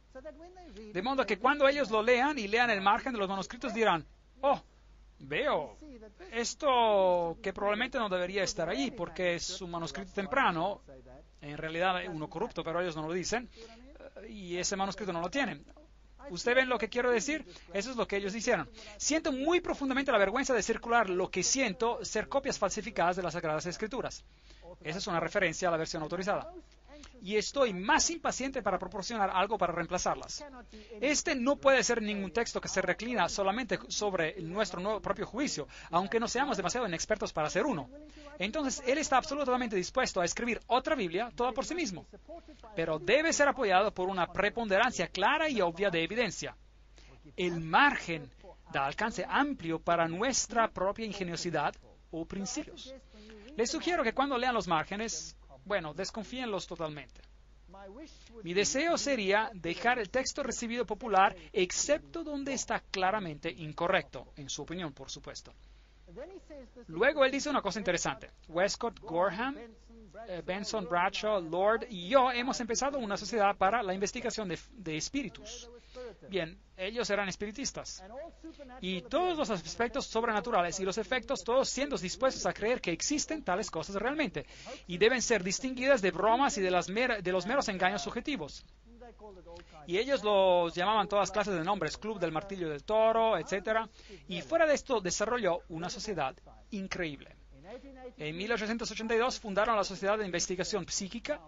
de modo que cuando ellos lo lean y lean el margen de los manuscritos dirán, oh, veo esto que probablemente no debería estar allí porque es un manuscrito temprano, en realidad uno corrupto, pero ellos no lo dicen, y ese manuscrito no lo tienen. ¿Usted ven lo que quiero decir? Eso es lo que ellos hicieron. Siento muy profundamente la vergüenza de circular lo que siento ser copias falsificadas de las Sagradas Escrituras. Esa es una referencia a la versión autorizada. Y estoy más impaciente para proporcionar algo para reemplazarlas. Este no puede ser ningún texto que se reclina solamente sobre nuestro nuevo propio juicio, aunque no seamos demasiado inexpertos para hacer uno. Entonces, él está absolutamente dispuesto a escribir otra Biblia toda por sí mismo, pero debe ser apoyado por una preponderancia clara y obvia de evidencia. El margen da alcance amplio para nuestra propia ingeniosidad o principios. Les sugiero que cuando lean los márgenes, bueno, desconfíenlos totalmente. Mi deseo sería dejar el texto recibido popular, excepto donde está claramente incorrecto, en su opinión, por supuesto. Luego él dice una cosa interesante. Westcott, Gorham, eh, Benson, Bradshaw, Lord y yo hemos empezado una sociedad para la investigación de, de espíritus. Bien, ellos eran espiritistas. Y todos los aspectos sobrenaturales y los efectos, todos siendo dispuestos a creer que existen tales cosas realmente, y deben ser distinguidas de bromas y de, las mer de los meros engaños subjetivos. Y ellos los llamaban todas clases de nombres, Club del Martillo del Toro, etcétera. Y fuera de esto desarrolló una sociedad increíble. En mil ochocientos ochenta y dos fundaron la Sociedad de Investigación Psíquica.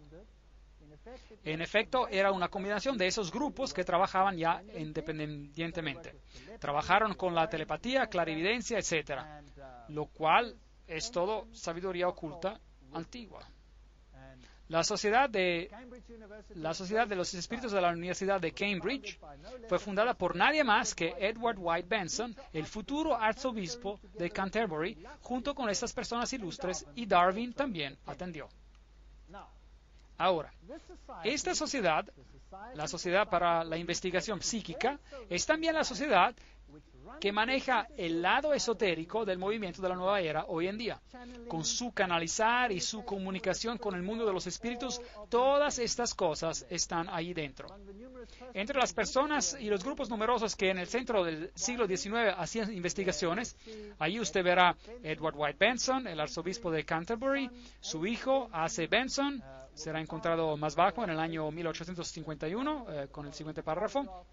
En efecto, era una combinación de esos grupos que trabajaban ya independientemente. Trabajaron con la telepatía, clarividencia, etcétera. Lo cual es todo sabiduría oculta antigua. La sociedad, de, la sociedad de los Espíritus de la Universidad de Cambridge fue fundada por nadie más que Edward White Benson, el futuro arzobispo de Canterbury, junto con estas personas ilustres, y Darwin también atendió. Ahora, esta sociedad, la Sociedad para la Investigación Psíquica, es también la sociedad que maneja el lado esotérico del movimiento de la nueva era hoy en día. Con su canalizar y su comunicación con el mundo de los espíritus, todas estas cosas están ahí dentro. Entre las personas y los grupos numerosos que en el centro del siglo diecinueve hacían investigaciones, ahí usted verá Edward White Benson, el arzobispo de Canterbury, su hijo A C Benson, será encontrado más bajo en el año mil ochocientos cincuenta y uno, eh, con el siguiente párrafo.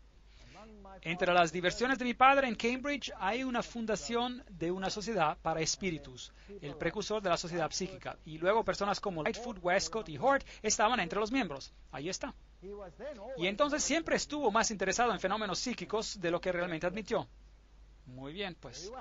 Entre las diversiones de mi padre en Cambridge hay una fundación de una sociedad para espíritus, el precursor de la sociedad psíquica, y luego personas como Lightfoot, Westcott y Hort estaban entre los miembros. Ahí está. Y entonces siempre estuvo más interesado en fenómenos psíquicos de lo que realmente admitió. Muy bien, pues.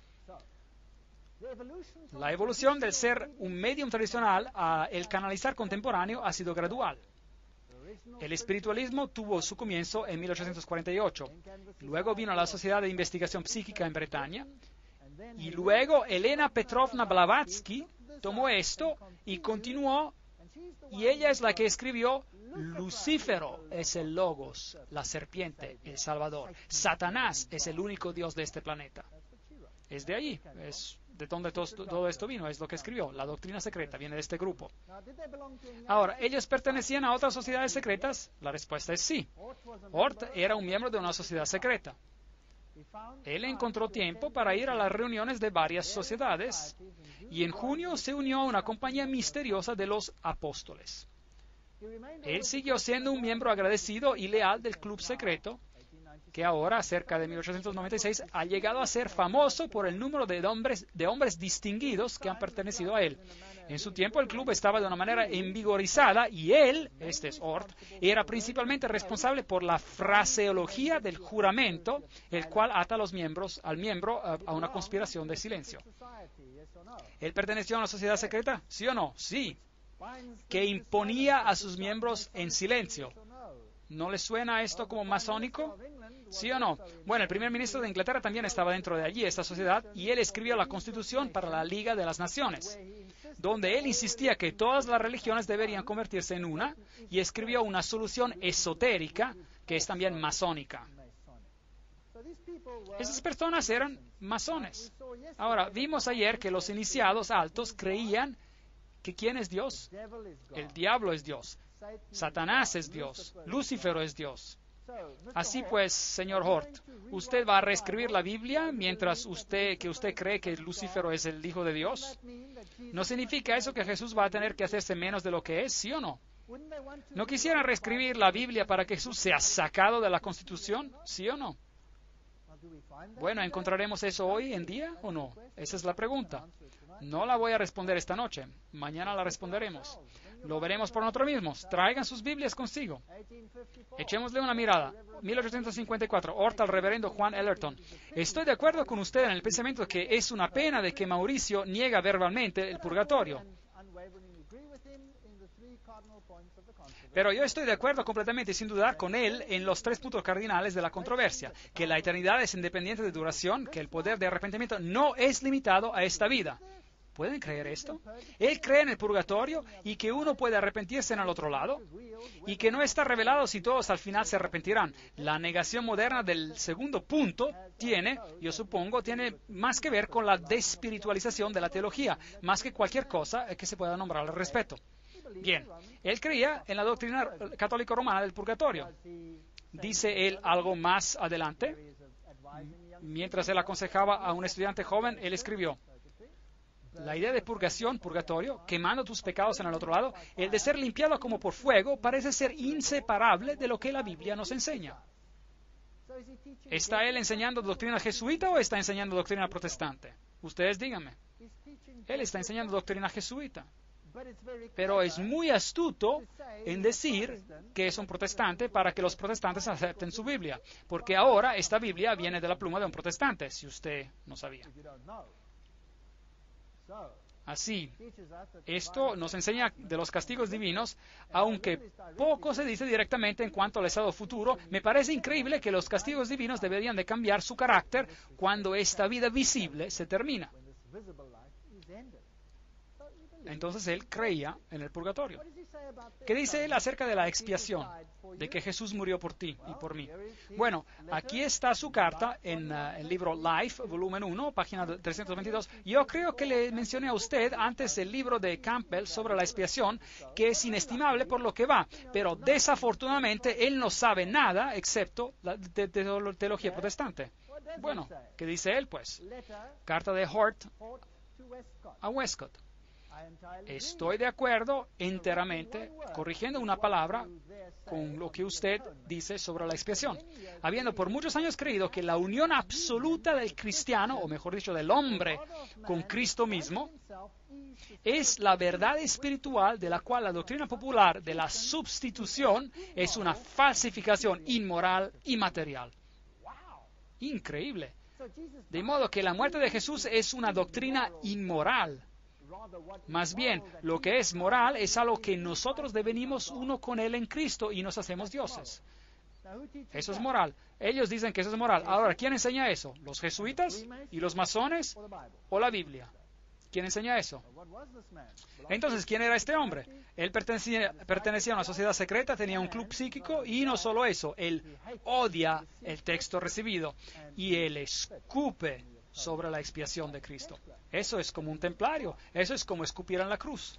La evolución del ser un medium tradicional a el canalizar contemporáneo ha sido gradual. El espiritualismo tuvo su comienzo en mil ochocientos cuarenta y ocho. Luego vino la Sociedad de Investigación Psíquica en Bretaña. Y luego Elena Petrovna Blavatsky tomó esto y continuó. Y ella es la que escribió: Lucífero es el Logos, la serpiente, el Salvador. Satanás es el único Dios de este planeta. Es de allí, es de donde todo, todo esto vino, es lo que escribió. La doctrina secreta viene de este grupo. Ahora, ¿ellos pertenecían a otras sociedades secretas? La respuesta es sí. Hort era un miembro de una sociedad secreta. Él encontró tiempo para ir a las reuniones de varias sociedades y en junio se unió a una compañía misteriosa de los apóstoles. Él siguió siendo un miembro agradecido y leal del club secreto, que ahora, cerca de mil ochocientos noventa y seis, ha llegado a ser famoso por el número de hombres, de hombres distinguidos que han pertenecido a él. En su tiempo el club estaba de una manera envigorizada y él, este es Hort, era principalmente responsable por la fraseología del juramento, el cual ata a los miembros, al miembro a, a una conspiración de silencio. ¿Él perteneció a una sociedad secreta? ¿Sí o no? Sí. ¿Que imponía a sus miembros en silencio? ¿No les suena esto como masónico? ¿Sí o no? Bueno, el primer ministro de Inglaterra también estaba dentro de allí, esta sociedad, y él escribió la Constitución para la Liga de las Naciones, donde él insistía que todas las religiones deberían convertirse en una, y escribió una solución esotérica que es también masónica. Esas personas eran masones. Ahora, vimos ayer que los iniciados altos creían que ¿quién es Dios? El diablo es Dios. Satanás es Dios. Lucifer es Dios. Así pues, señor Hort, ¿usted va a reescribir la Biblia mientras usted que usted cree que Lucifer es el Hijo de Dios? ¿No significa eso que Jesús va a tener que hacerse menos de lo que es, sí o no? ¿No quisieran reescribir la Biblia para que Jesús sea sacado de la Constitución, sí o no? Bueno, ¿encontraremos eso hoy en día o no? Esa es la pregunta. No la voy a responder esta noche. Mañana la responderemos. Lo veremos por nosotros mismos. Traigan sus Biblias consigo. Echémosle una mirada. mil ochocientos cincuenta y cuatro. Hort al reverendo Juan Ellerton. Estoy de acuerdo con usted en el pensamiento que es una pena de que Mauricio niega verbalmente el purgatorio. Pero yo estoy de acuerdo completamente y sin dudar con él en los tres puntos cardinales de la controversia, que la eternidad es independiente de duración, que el poder de arrepentimiento no es limitado a esta vida. ¿Pueden creer esto? Él cree en el purgatorio y que uno puede arrepentirse en el otro lado y que no está revelado si todos al final se arrepentirán. La negación moderna del segundo punto tiene, yo supongo, tiene más que ver con la despiritualización de la teología, más que cualquier cosa que se pueda nombrar al respecto. Bien, él creía en la doctrina católica romana del purgatorio. Dice él algo más adelante. Mientras él aconsejaba a un estudiante joven, él escribió: la idea de purgación, purgatorio, quemando tus pecados en el otro lado, el de ser limpiado como por fuego, parece ser inseparable de lo que la Biblia nos enseña. ¿Está él enseñando doctrina jesuita o está enseñando doctrina protestante? Ustedes díganme. Él está enseñando doctrina jesuita. Pero es muy astuto en decir que es un protestante para que los protestantes acepten su Biblia, porque ahora esta Biblia viene de la pluma de un protestante, si usted no sabía. Así, esto nos enseña de los castigos divinos, aunque poco se dice directamente en cuanto al estado futuro. Me parece increíble que los castigos divinos deberían de cambiar su carácter cuando esta vida visible se termina. Entonces él creía en el purgatorio. ¿Qué dice él acerca de la expiación? De que Jesús murió por ti y por mí. Bueno, aquí está su carta en uh, el libro Life, volumen uno, página trescientos veintidós. Yo creo que le mencioné a usted antes el libro de Campbell sobre la expiación, que es inestimable por lo que va, pero desafortunadamente él no sabe nada excepto la de, de, de teología protestante. Bueno, ¿qué dice él pues? Carta de Hort a Westcott. Estoy de acuerdo enteramente, corrigiendo una palabra, con lo que usted dice sobre la expiación. Habiendo por muchos años creído que la unión absoluta del cristiano, o mejor dicho, del hombre con Cristo mismo, es la verdad espiritual de la cual la doctrina popular de la sustitución es una falsificación inmoral y material. Increíble. De modo que la muerte de Jesús es una doctrina inmoral. Más bien, lo que es moral es algo que nosotros devenimos uno con Él en Cristo y nos hacemos dioses. Eso es moral. Ellos dicen que eso es moral. Ahora, ¿quién enseña eso? ¿Los jesuitas y los masones o la Biblia? ¿Quién enseña eso? Entonces, ¿quién era este hombre? Él pertenecía, pertenecía a una sociedad secreta, tenía un club psíquico y no solo eso, él odia el texto recibido y él escupe sobre la expiación de Cristo. Eso es como un templario, eso es como escupir en la cruz.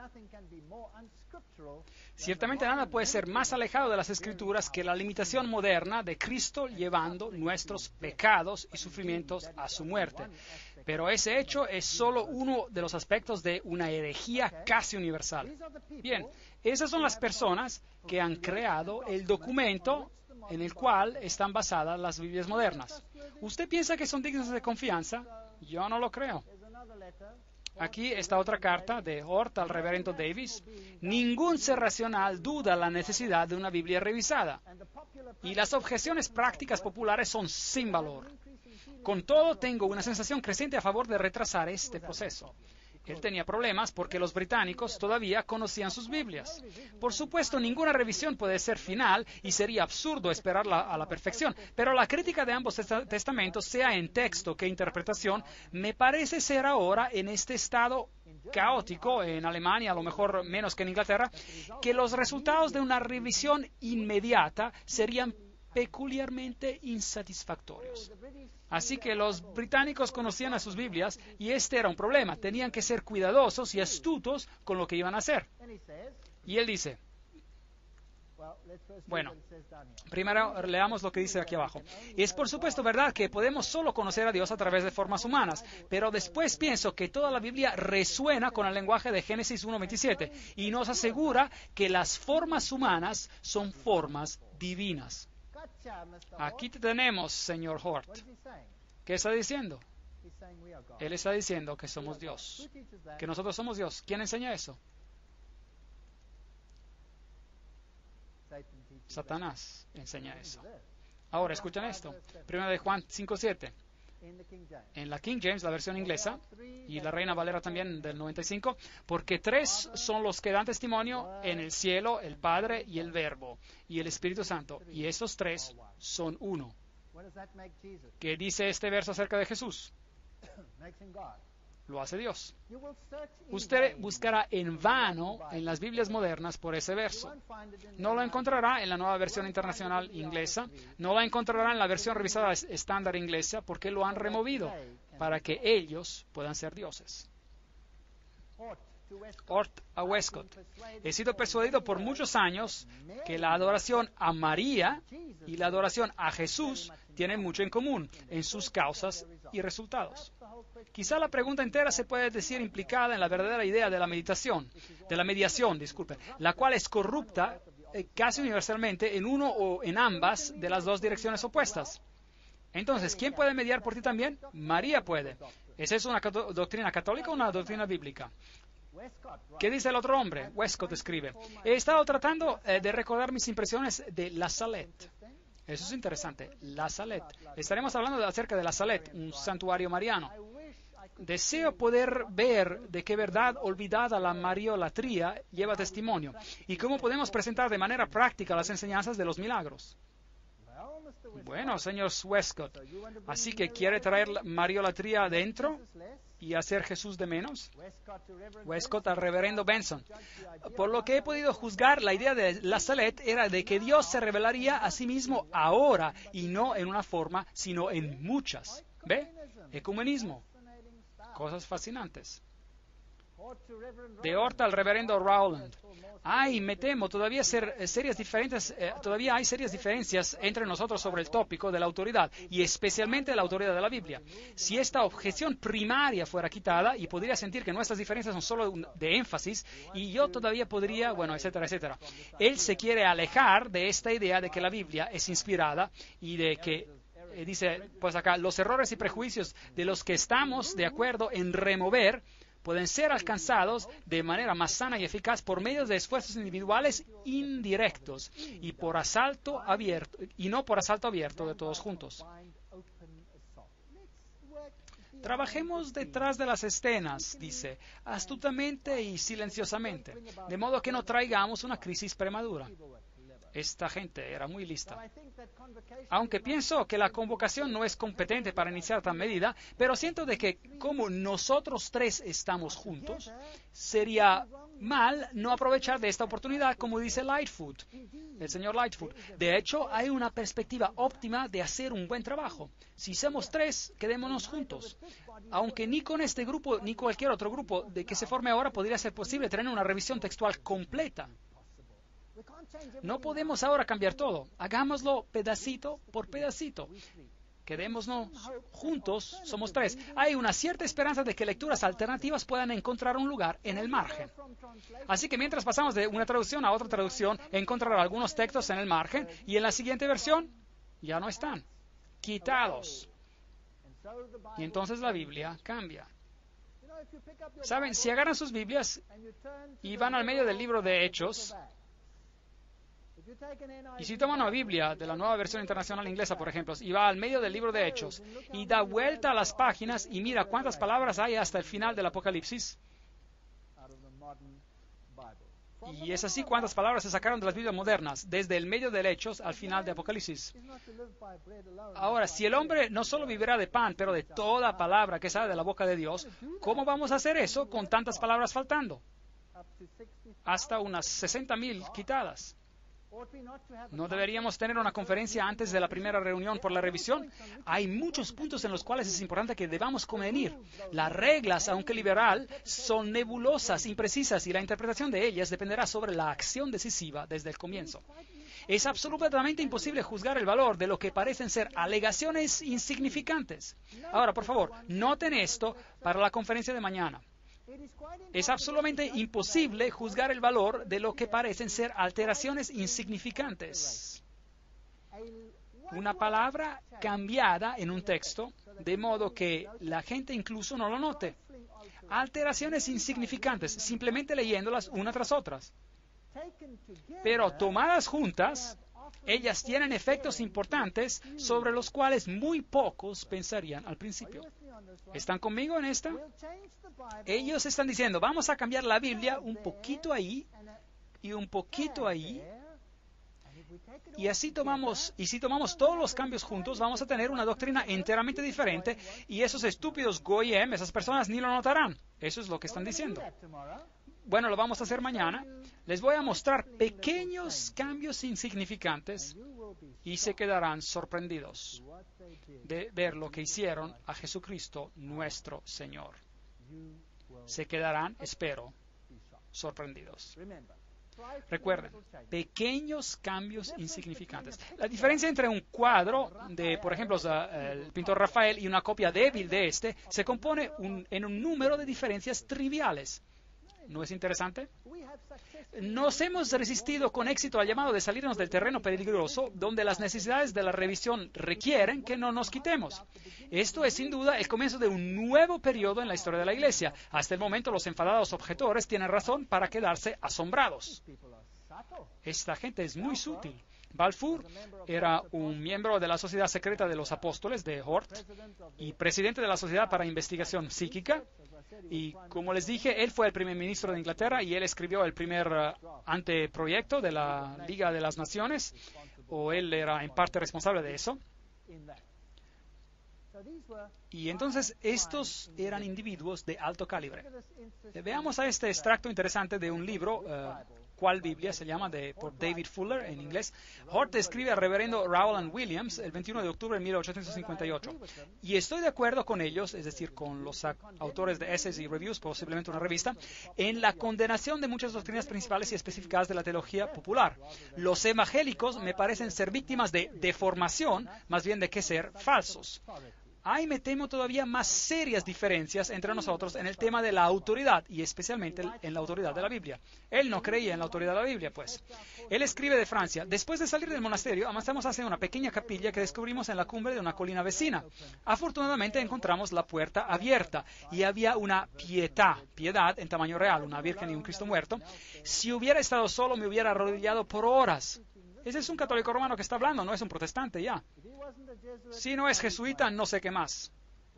Ciertamente nada puede ser más alejado de las Escrituras que la limitación moderna de Cristo llevando nuestros pecados y sufrimientos a su muerte. Pero ese hecho es solo uno de los aspectos de una herejía casi universal. Bien, esas son las personas que han creado el documento en el cual están basadas las Biblias modernas. ¿Usted piensa que son dignos de confianza? Yo no lo creo. Aquí está otra carta de Hort al reverendo Davis. Ningún ser racional duda la necesidad de una Biblia revisada. Y las objeciones prácticas populares son sin valor. Con todo, tengo una sensación creciente a favor de retrasar este proceso. Él tenía problemas porque los británicos todavía conocían sus Biblias. Por supuesto, ninguna revisión puede ser final y sería absurdo esperarla a la perfección, pero la crítica de ambos testamentos, sea en texto que interpretación, me parece ser ahora en este estado caótico, en Alemania, a lo mejor menos que en Inglaterra, que los resultados de una revisión inmediata serían peculiarmente insatisfactorios. Así que los británicos conocían a sus Biblias y este era un problema. Tenían que ser cuidadosos y astutos con lo que iban a hacer. Y él dice, bueno, primero leamos lo que dice aquí abajo. Es por supuesto verdad que podemos solo conocer a Dios a través de formas humanas, pero después pienso que toda la Biblia resuena con el lenguaje de Génesis uno veintisiete y nos asegura que las formas humanas son formas divinas. Aquí te tenemos, señor Hort. ¿Qué está diciendo? Él está diciendo que somos Dios, que nosotros somos Dios. ¿Quién enseña eso? Satanás enseña eso. Ahora, escuchen esto. Primero de Juan cinco siete. En la King James, la versión inglesa, y la Reina Valera también del noventa y cinco, porque tres son los que dan testimonio en el cielo, el Padre y el Verbo, y el Espíritu Santo, y esos tres son uno. ¿Qué dice este verso acerca de Jesús? Lo hace Dios. Usted buscará en vano en las Biblias modernas por ese verso. No lo encontrará en la nueva versión internacional inglesa, no lo encontrará en la versión revisada estándar inglesa, porque lo han removido para que ellos puedan ser dioses. Hort a Westcott. He sido persuadido por muchos años que la adoración a María y la adoración a Jesús tienen mucho en común en sus causas y resultados. Quizá la pregunta entera se puede decir implicada en la verdadera idea de la meditación, de la mediación, disculpe, la cual es corrupta eh, casi universalmente en uno o en ambas de las dos direcciones opuestas. Entonces, ¿quién puede mediar por ti también? María puede. ¿Es eso una cato- doctrina católica o una doctrina bíblica? ¿Qué dice el otro hombre? Westcott escribe, he estado tratando eh, de recordar mis impresiones de La Salette. Eso es interesante, La Salette. Estaremos hablando de, acerca de La Salette, un santuario mariano. Deseo poder ver de qué verdad olvidada la mariolatría lleva testimonio y cómo podemos presentar de manera práctica las enseñanzas de los milagros. Bueno, señor Westcott, ¿así que quiere traer la mariolatría adentro y hacer Jesús de menos? Westcott al reverendo Benson. Por lo que he podido juzgar, la idea de La Salette era de que Dios se revelaría a sí mismo ahora y no en una forma, sino en muchas. ¿Ve? Ecumenismo. Cosas fascinantes. De Hort al reverendo Rowland. Ay, me temo, todavía, ser, serias diferentes, eh, todavía hay serias diferencias entre nosotros sobre el tópico de la autoridad, y especialmente la autoridad de la Biblia. Si esta objeción primaria fuera quitada, y podría sentir que nuestras diferencias son solo de énfasis, y yo todavía podría, bueno, etcétera, etcétera. Él se quiere alejar de esta idea de que la Biblia es inspirada y de que, eh, dice, pues acá, los errores y prejuicios de los que estamos de acuerdo en remover pueden ser alcanzados de manera más sana y eficaz por medio de esfuerzos individuales indirectos y por asalto abierto y no por asalto abierto de todos juntos. Trabajemos detrás de las escenas, dice, astutamente y silenciosamente, de modo que no traigamos una crisis prematura. Esta gente era muy lista. Aunque pienso que la convocación no es competente para iniciar tal medida, pero siento de que como nosotros tres estamos juntos, sería mal no aprovechar de esta oportunidad, como dice Lightfoot, el señor Lightfoot. De hecho, hay una perspectiva óptima de hacer un buen trabajo. Si somos tres, quedémonos juntos. Aunque ni con este grupo ni cualquier otro grupo de que se forme ahora podría ser posible tener una revisión textual completa. No podemos ahora cambiar todo. Hagámoslo pedacito por pedacito. Quedémonos juntos, somos tres. Hay una cierta esperanza de que lecturas alternativas puedan encontrar un lugar en el margen. Así que mientras pasamos de una traducción a otra traducción, encontrará algunos textos en el margen y en la siguiente versión ya no están. Quitados. Y entonces la Biblia cambia. Saben, si agarran sus Biblias y van al medio del libro de Hechos, y si toma una Biblia de la nueva versión internacional inglesa, por ejemplo, y va al medio del libro de Hechos y da vuelta a las páginas y mira cuántas palabras hay hasta el final del Apocalipsis, Y es así cuántas palabras se sacaron de las Biblias modernas, desde el medio del Hechos al final de Apocalipsis. Ahora, si el hombre no solo vivirá de pan, pero de toda palabra que sale de la boca de Dios, ¿cómo vamos a hacer eso con tantas palabras faltando? Hasta unas sesenta mil quitadas. ¿No deberíamos tener una conferencia antes de la primera reunión por la revisión? Hay muchos puntos en los cuales es importante que debamos convenir. Las reglas, aunque liberal, son nebulosas, imprecisas, y la interpretación de ellas dependerá sobre la acción decisiva desde el comienzo. Es absolutamente imposible juzgar el valor de lo que parecen ser alegaciones insignificantes. Ahora, por favor, noten esto para la conferencia de mañana. Es absolutamente imposible juzgar el valor de lo que parecen ser alteraciones insignificantes. Una palabra cambiada en un texto, de modo que la gente incluso no lo note. Alteraciones insignificantes, simplemente leyéndolas una tras otras. Pero tomadas juntas, ellas tienen efectos importantes sobre los cuales muy pocos pensarían al principio. ¿Están conmigo en esta? Ellos están diciendo, vamos a cambiar la Biblia un poquito ahí y un poquito ahí. Y así tomamos, y si tomamos todos los cambios juntos, vamos a tener una doctrina enteramente diferente, y esos estúpidos goyim, esas personas ni lo notarán. Eso es lo que están diciendo. Bueno, lo vamos a hacer mañana. Les voy a mostrar pequeños cambios insignificantes y se quedarán sorprendidos de ver lo que hicieron a Jesucristo nuestro Señor. Se quedarán, espero, sorprendidos. Recuerden, pequeños cambios insignificantes. La diferencia entre un cuadro de, por ejemplo, el pintor Rafael y una copia débil de este se compone un, en un número de diferencias triviales. ¿No es interesante? Nos hemos resistido con éxito al llamado de salirnos del terreno peligroso, donde las necesidades de la revisión requieren que no nos quitemos. Esto es sin duda el comienzo de un nuevo periodo en la historia de la Iglesia. Hasta el momento los enfadados objetores tienen razón para quedarse asombrados. Esta gente es muy sutil. Balfour era un miembro de la Sociedad Secreta de los Apóstoles de Hort y presidente de la Sociedad para Investigación Psíquica. Y como les dije, él fue el primer ministro de Inglaterra y él escribió el primer uh, anteproyecto de la Liga de las Naciones, o él era en parte responsable de eso. Y entonces estos eran individuos de alto calibre. Veamos a este extracto interesante de un libro, uh, ¿Cuál Biblia? Se llama, de, por David Fuller en inglés. Hort escribe al reverendo Rowland Williams el veintiuno de octubre de mil ochocientos cincuenta y ocho. Y estoy de acuerdo con ellos, es decir, con los autores de Essays y Reviews, posiblemente una revista, en la condenación de muchas doctrinas principales y especificadas de la teología popular. Los evangélicos me parecen ser víctimas de deformación, más bien de que ser falsos. Hay, me temo, todavía más serias diferencias entre nosotros en el tema de la autoridad, y especialmente en la autoridad de la Biblia. Él no creía en la autoridad de la Biblia, pues. Él escribe de Francia: después de salir del monasterio, avanzamos hacia una pequeña capilla que descubrimos en la cumbre de una colina vecina. Afortunadamente encontramos la puerta abierta, y había una pietà, piedad en tamaño real, una virgen y un Cristo muerto. Si hubiera estado solo, me hubiera arrodillado por horas. Ese es un católico romano que está hablando, no es un protestante ya. Si no es jesuita, no sé qué más.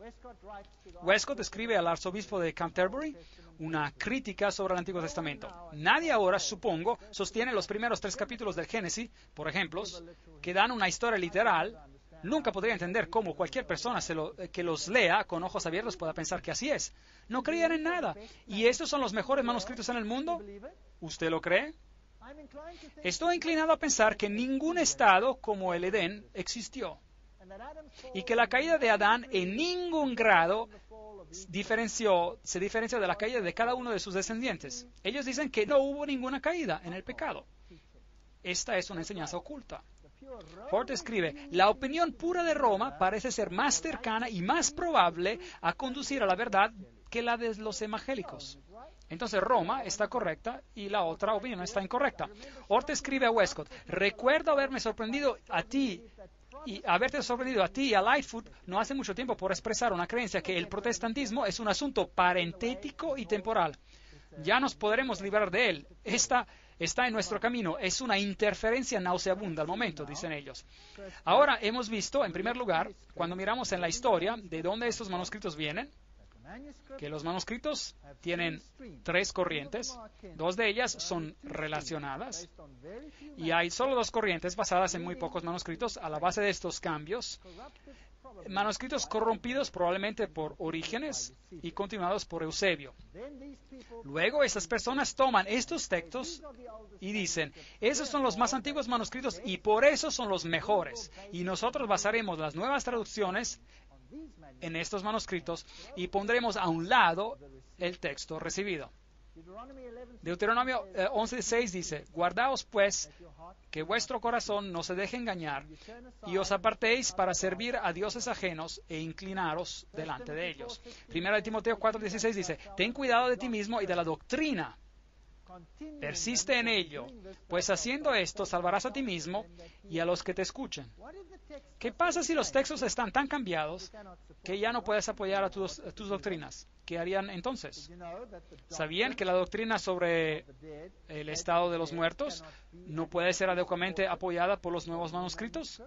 Westcott escribe al arzobispo de Canterbury una crítica sobre el Antiguo Testamento. Nadie ahora, supongo, sostiene los primeros tres capítulos del Génesis, por ejemplo, que dan una historia literal. Nunca podría entender cómo cualquier persona se lo, que los lea con ojos abiertos pueda pensar que así es. No creían en nada. ¿Y estos son los mejores manuscritos en el mundo? ¿Usted lo cree? Estoy inclinado a pensar que ningún estado como el Edén existió, y que la caída de Adán en ningún grado diferenció, se diferenció de la caída de cada uno de sus descendientes. Ellos dicen que no hubo ninguna caída en el pecado. Esta es una enseñanza oculta. Hort escribe: la opinión pura de Roma parece ser más cercana y más probable a conducir a la verdad que la de los evangélicos. Entonces Roma está correcta y la otra opinión está incorrecta. Hort escribe a Westcott: recuerdo haberme sorprendido a ti y haberte sorprendido a ti y a Lightfoot no hace mucho tiempo por expresar una creencia que el protestantismo es un asunto parentético y temporal. Ya nos podremos librar de él. Esta está en nuestro camino. Es una interferencia nauseabunda al momento, dicen ellos. Ahora hemos visto, en primer lugar, cuando miramos en la historia de dónde estos manuscritos vienen, que los manuscritos tienen tres corrientes, dos de ellas son relacionadas, y hay solo dos corrientes basadas en muy pocos manuscritos. A la base de estos cambios, manuscritos corrompidos probablemente por Orígenes y continuados por Eusebio. Luego estas personas toman estos textos y dicen, esos son los más antiguos manuscritos y por eso son los mejores. Y nosotros basaremos las nuevas traducciones en estos manuscritos y pondremos a un lado el texto recibido. Deuteronomio eh, once seis dice, guardaos pues que vuestro corazón no se deje engañar y os apartéis para servir a dioses ajenos e inclinaros delante de ellos. Primera de Timoteo cuatro dieciséis dice, ten cuidado de ti mismo y de la doctrina. Persiste en ello, pues haciendo esto salvarás a ti mismo y a los que te escuchen. ¿Qué pasa si los textos están tan cambiados que ya no puedes apoyar a tus, a tus doctrinas? ¿Qué harían entonces? ¿Sabían que la doctrina sobre el estado de los muertos no puede ser adecuadamente apoyada por los nuevos manuscritos?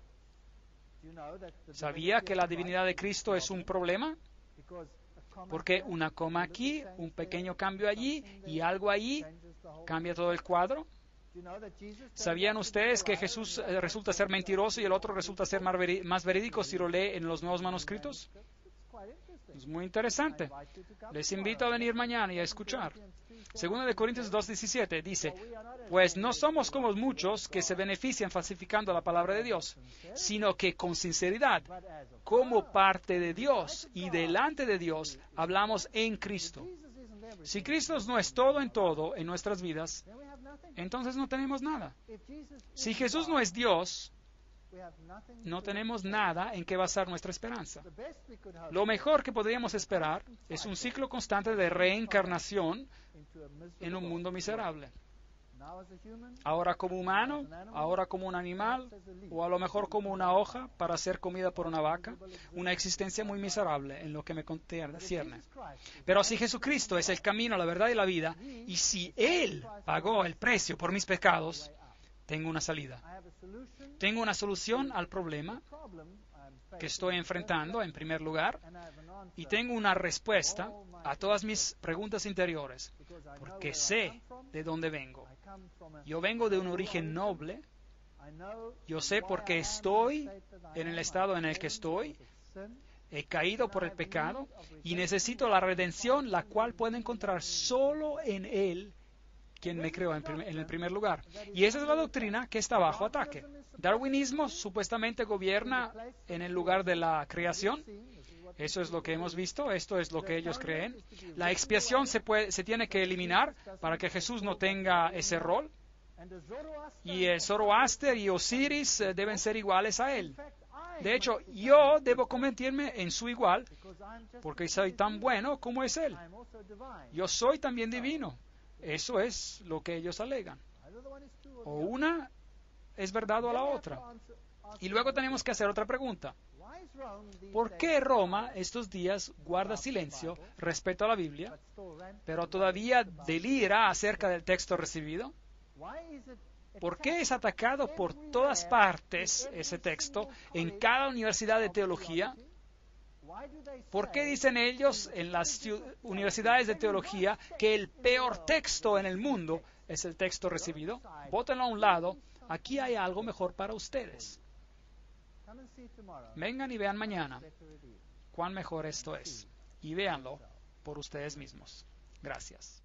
¿Sabía que la divinidad de Cristo es un problema? Porque una coma aquí, un pequeño cambio allí y algo allí cambia todo el cuadro. ¿Sabían ustedes que Jesús eh, resulta ser mentiroso y el otro resulta ser más, veri- más verídico si lo lee en los nuevos manuscritos? Es muy interesante. Les invito a venir mañana y a escuchar. Segunda de Corintios dos diecisiete dice, pues no somos como muchos que se benefician falsificando la palabra de Dios, sino que con sinceridad, como parte de Dios y delante de Dios, hablamos en Cristo. Si Cristo no es todo en todo en nuestras vidas, entonces no tenemos nada. Si Jesús no es Dios, no tenemos nada en que basar nuestra esperanza. Lo mejor que podríamos esperar es un ciclo constante de reencarnación en un mundo miserable. Ahora como humano, ahora como un animal, o a lo mejor como una hoja para ser comida por una vaca, una existencia muy miserable en lo que me concierne. Pero si Jesucristo es el camino, la verdad y la vida, y si Él pagó el precio por mis pecados, tengo una salida. Tengo una solución al problema que estoy enfrentando, en primer lugar, y tengo una respuesta a todas mis preguntas interiores, porque sé de dónde vengo. Yo vengo de un origen noble. Yo sé por qué estoy en el estado en el que estoy. He caído por el pecado y necesito la redención, la cual puedo encontrar solo en Él, quien me creó en, prim- en el primer lugar. Y esa es la doctrina que está bajo ataque. Darwinismo supuestamente gobierna en el lugar de la creación. Eso es lo que hemos visto, esto es lo que ellos creen. La expiación se, puede, se tiene que eliminar para que Jesús no tenga ese rol. Y eh, Zoroaster y Osiris eh, deben ser iguales a él. De hecho, yo debo convertirme en su igual porque soy tan bueno como es él. Yo soy también divino. Eso es lo que ellos alegan. O una es verdad o la otra. Y luego tenemos que hacer otra pregunta. ¿Por qué Roma estos días guarda silencio respecto a la Biblia, pero todavía delira acerca del texto recibido? ¿Por qué es atacado por todas partes ese texto en cada universidad de teología? ¿Por qué dicen ellos en las universidades de teología que el peor texto en el mundo es el texto recibido? Bótenlo a un lado. Aquí hay algo mejor para ustedes. Vengan y vean mañana cuán mejor esto es. Y véanlo por ustedes mismos. Gracias.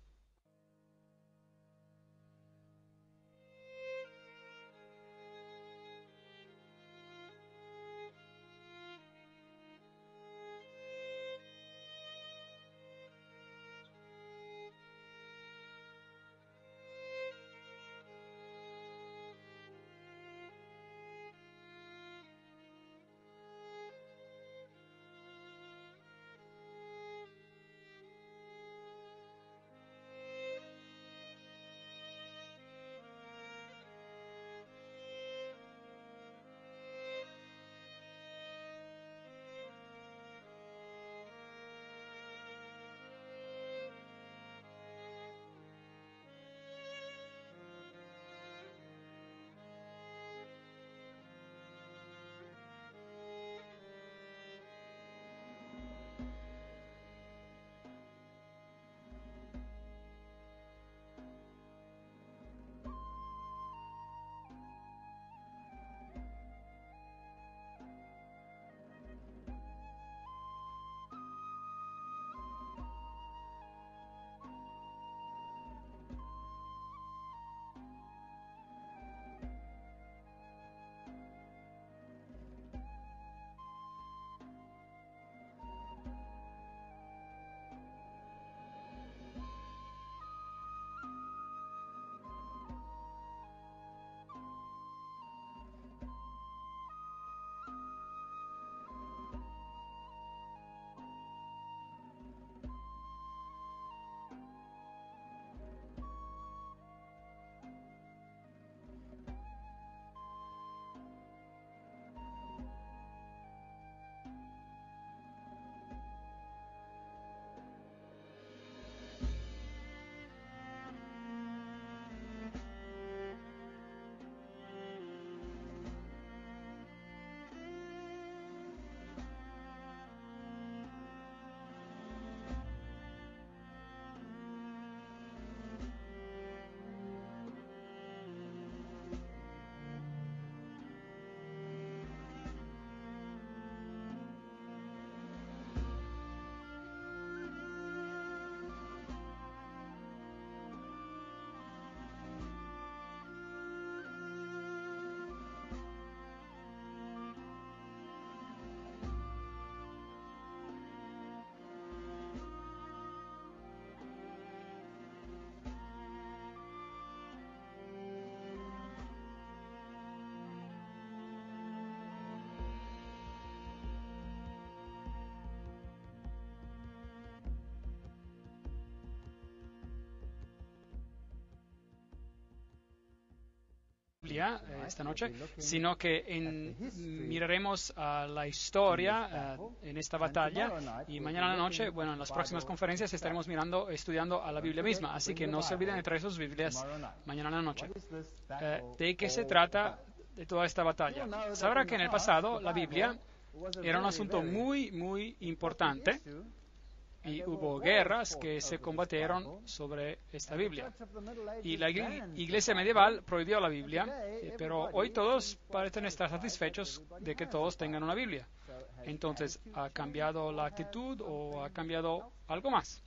Biblia eh, esta noche, sino que en, miraremos a la historia eh, en esta batalla, y mañana a la noche, bueno, en las próximas conferencias estaremos mirando, estudiando a la Biblia misma, así que no se olviden de traer sus Biblias mañana a la noche. Eh, ¿De qué se trata de toda esta batalla? Sabrá que en el pasado la Biblia era un asunto muy, muy importante, y hubo guerras que se combatieron sobre esta Biblia. Y la iglesia medieval prohibió la Biblia, eh, pero hoy todos parecen estar satisfechos de que todos tengan una Biblia. Entonces, ¿ha cambiado la actitud o ha cambiado algo más?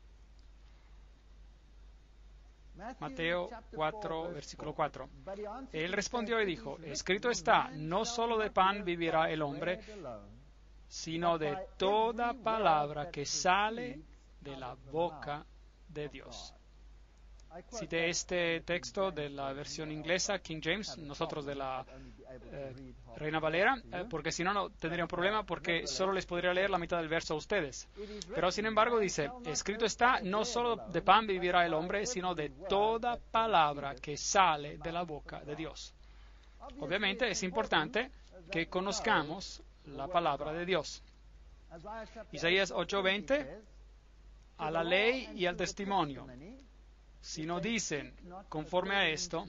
Mateo cuatro, versículo cuatro. Él respondió y dijo, escrito está, no solo de pan vivirá el hombre, sino de toda palabra que sale de la boca de Dios. Cité este texto de la versión inglesa, King James, nosotros de la eh, Reina Valera, eh, porque si no, no tendría un problema, porque solo les podría leer la mitad del verso a ustedes. Pero sin embargo dice, escrito está, no solo de pan vivirá el hombre, sino de toda palabra que sale de la boca de Dios. Obviamente es importante que conozcamos la palabra de Dios. Isaías ocho veinte, a la ley y al testimonio. Si no dicen conforme a esto,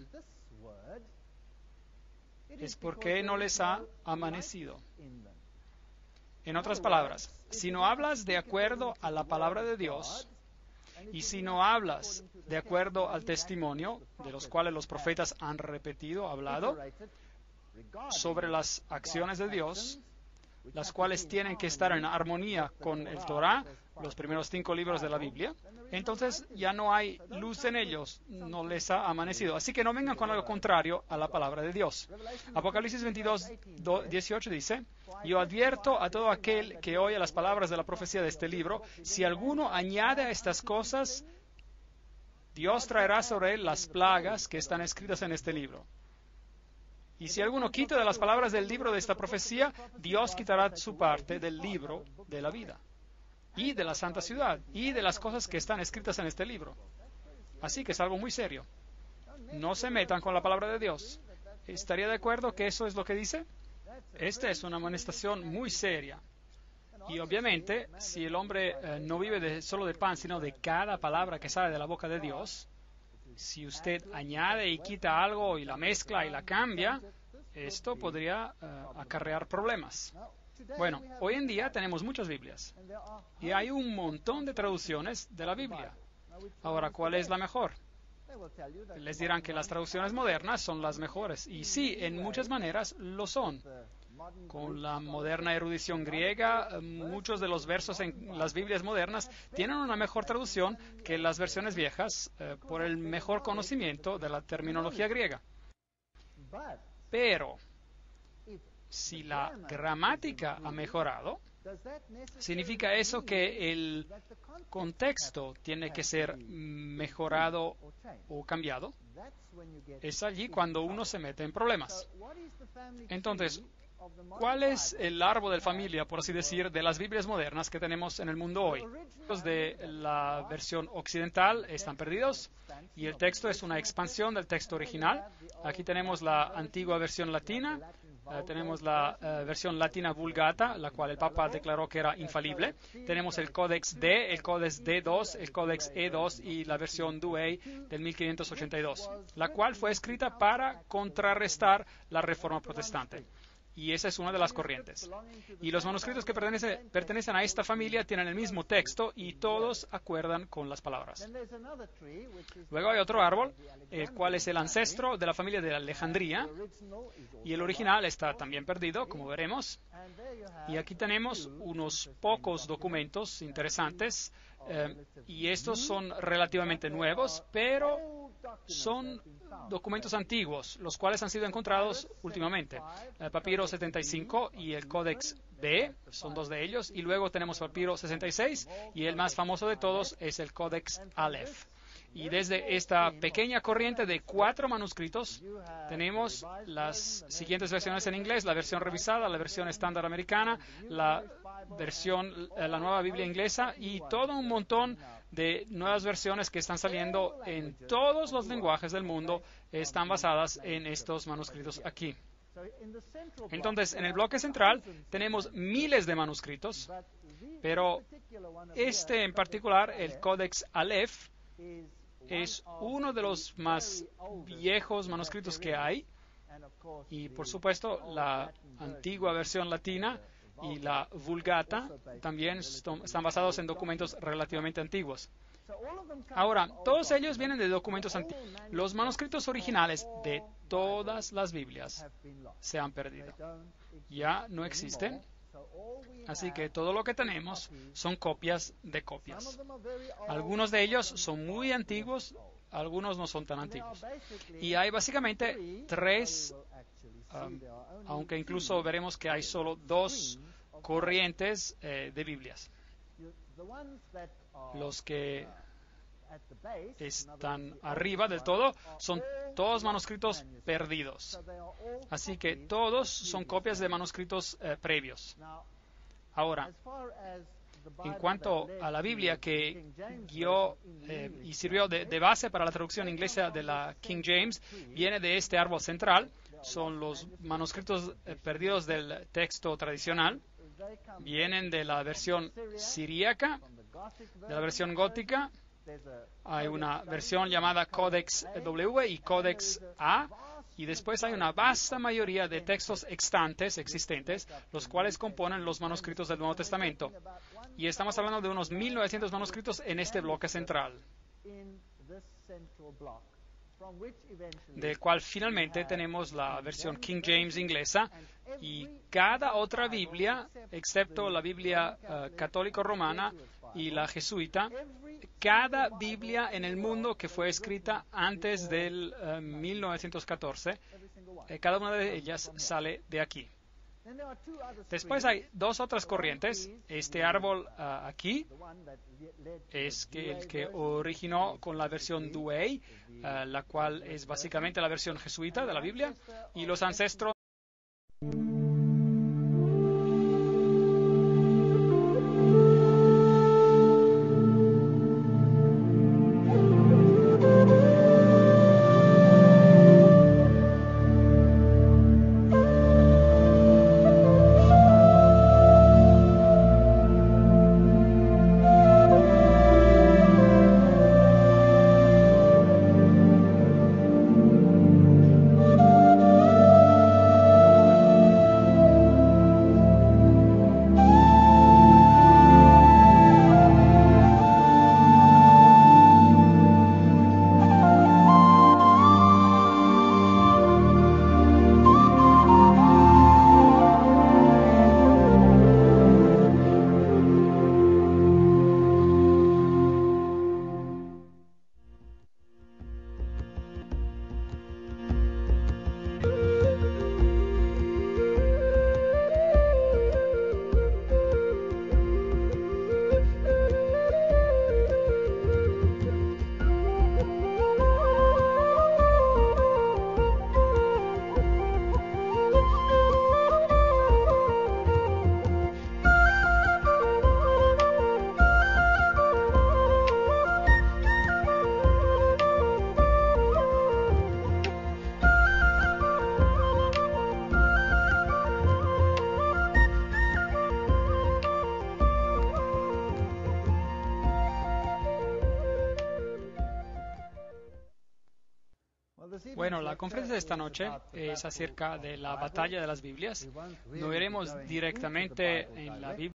es porque no les ha amanecido. En otras palabras, si no hablas de acuerdo a la palabra de Dios, y si no hablas de acuerdo al testimonio, de los cuales los profetas han repetido, hablado, sobre las acciones de Dios, las cuales tienen que estar en armonía con el Torah, los primeros cinco libros de la Biblia, entonces ya no hay luz en ellos, no les ha amanecido. Así que no vengan con algo contrario a la palabra de Dios. Apocalipsis veintidós, dieciocho dice, yo advierto a todo aquel que oye las palabras de la profecía de este libro, si alguno añade a estas cosas, Dios traerá sobre él las plagas que están escritas en este libro. Y si alguno quita de las palabras del libro de esta profecía, Dios quitará su parte del libro de la vida, y de la santa ciudad, y de las cosas que están escritas en este libro. Así que es algo muy serio. No se metan con la palabra de Dios. ¿Estaría de acuerdo que eso es lo que dice? Esta es una amonestación muy seria. Y obviamente, si el hombre eh, no vive de, solo de pan, sino de cada palabra que sale de la boca de Dios, si usted añade y quita algo y la mezcla y la cambia, esto podría uh, acarrear problemas. Bueno, hoy en día tenemos muchas Biblias y hay un montón de traducciones de la Biblia. Ahora, ¿cuál es la mejor? Les dirán que las traducciones modernas son las mejores. Y sí, en muchas maneras lo son. Con la moderna erudición griega, muchos de los versos en las Biblias modernas tienen una mejor traducción que las versiones viejas eh, por el mejor conocimiento de la terminología griega. Pero, si la gramática ha mejorado, ¿significa eso que el contexto tiene que ser mejorado o cambiado? Es allí cuando uno se mete en problemas. Entonces, ¿cuál es el árbol de familia, por así decir, de las Biblias modernas que tenemos en el mundo hoy? Los de la versión occidental están perdidos y el texto es una expansión del texto original. Aquí tenemos la antigua versión latina, uh, tenemos la uh, versión latina vulgata, la cual el Papa declaró que era infalible. Tenemos el Codex D, el Codex D dos, el Codex E dos y la versión Douay del mil quinientos ochenta y dos, la cual fue escrita para contrarrestar la Reforma Protestante. Y esa es una de las corrientes. Y los manuscritos que pertenece, pertenecen a esta familia tienen el mismo texto y todos acuerdan con las palabras. Luego hay otro árbol, el cual es el ancestro de la familia de Alejandría, y el original está también perdido, como veremos. Y aquí tenemos unos pocos documentos interesantes, eh, y estos son relativamente nuevos, pero son documentos antiguos, los cuales han sido encontrados últimamente. El papiro setenta y cinco y el Codex B son dos de ellos, y luego tenemos papiro sesenta y seis, y el más famoso de todos es el Codex Aleph. Y desde esta pequeña corriente de cuatro manuscritos, tenemos las siguientes versiones en inglés: la versión revisada, la versión estándar americana, la versión, la nueva Biblia inglesa y todo un montón de nuevas versiones que están saliendo en todos los lenguajes del mundo, están basadas en estos manuscritos aquí. Entonces, en el bloque central tenemos miles de manuscritos, pero este en particular, el Codex Aleph, es uno de los más viejos manuscritos que hay, y por supuesto la antigua versión latina y la Vulgata también están basados en documentos relativamente antiguos. Ahora, todos ellos vienen de documentos antiguos. Los manuscritos originales de todas las Biblias se han perdido. Ya no existen. Así que todo lo que tenemos son copias de copias. Algunos de ellos son muy antiguos, algunos no son tan antiguos. Y hay básicamente tres, um, aunque incluso veremos que hay solo dos corrientes eh, de Biblias. Los que están arriba del todo son todos manuscritos perdidos. Así que todos son copias de manuscritos eh, previos. Ahora, en cuanto a la Biblia que guió eh, y sirvió de, de base para la traducción inglesa de la King James, viene de este árbol central. Son los manuscritos eh, perdidos del texto tradicional. Vienen de la versión siríaca, de la versión gótica. Hay una versión llamada Codex W y Codex A, y después hay una vasta mayoría de textos extantes existentes, los cuales componen los manuscritos del Nuevo Testamento. Y estamos hablando de unos mil novecientos manuscritos en este bloque central, del cual finalmente tenemos la versión King James inglesa, y cada otra Biblia, excepto la Biblia uh, católico-romana y la jesuita, cada Biblia en el mundo que fue escrita antes del uh, mil novecientos catorce, eh, cada una de ellas sale de aquí. Después hay dos otras corrientes. Este árbol uh, aquí es que el que originó con la versión Douay, uh, la cual es básicamente la versión jesuita de la Biblia, y los ancestros. Bueno, la conferencia de esta noche es acerca de la batalla de las Biblias. No iremos directamente en la Biblia.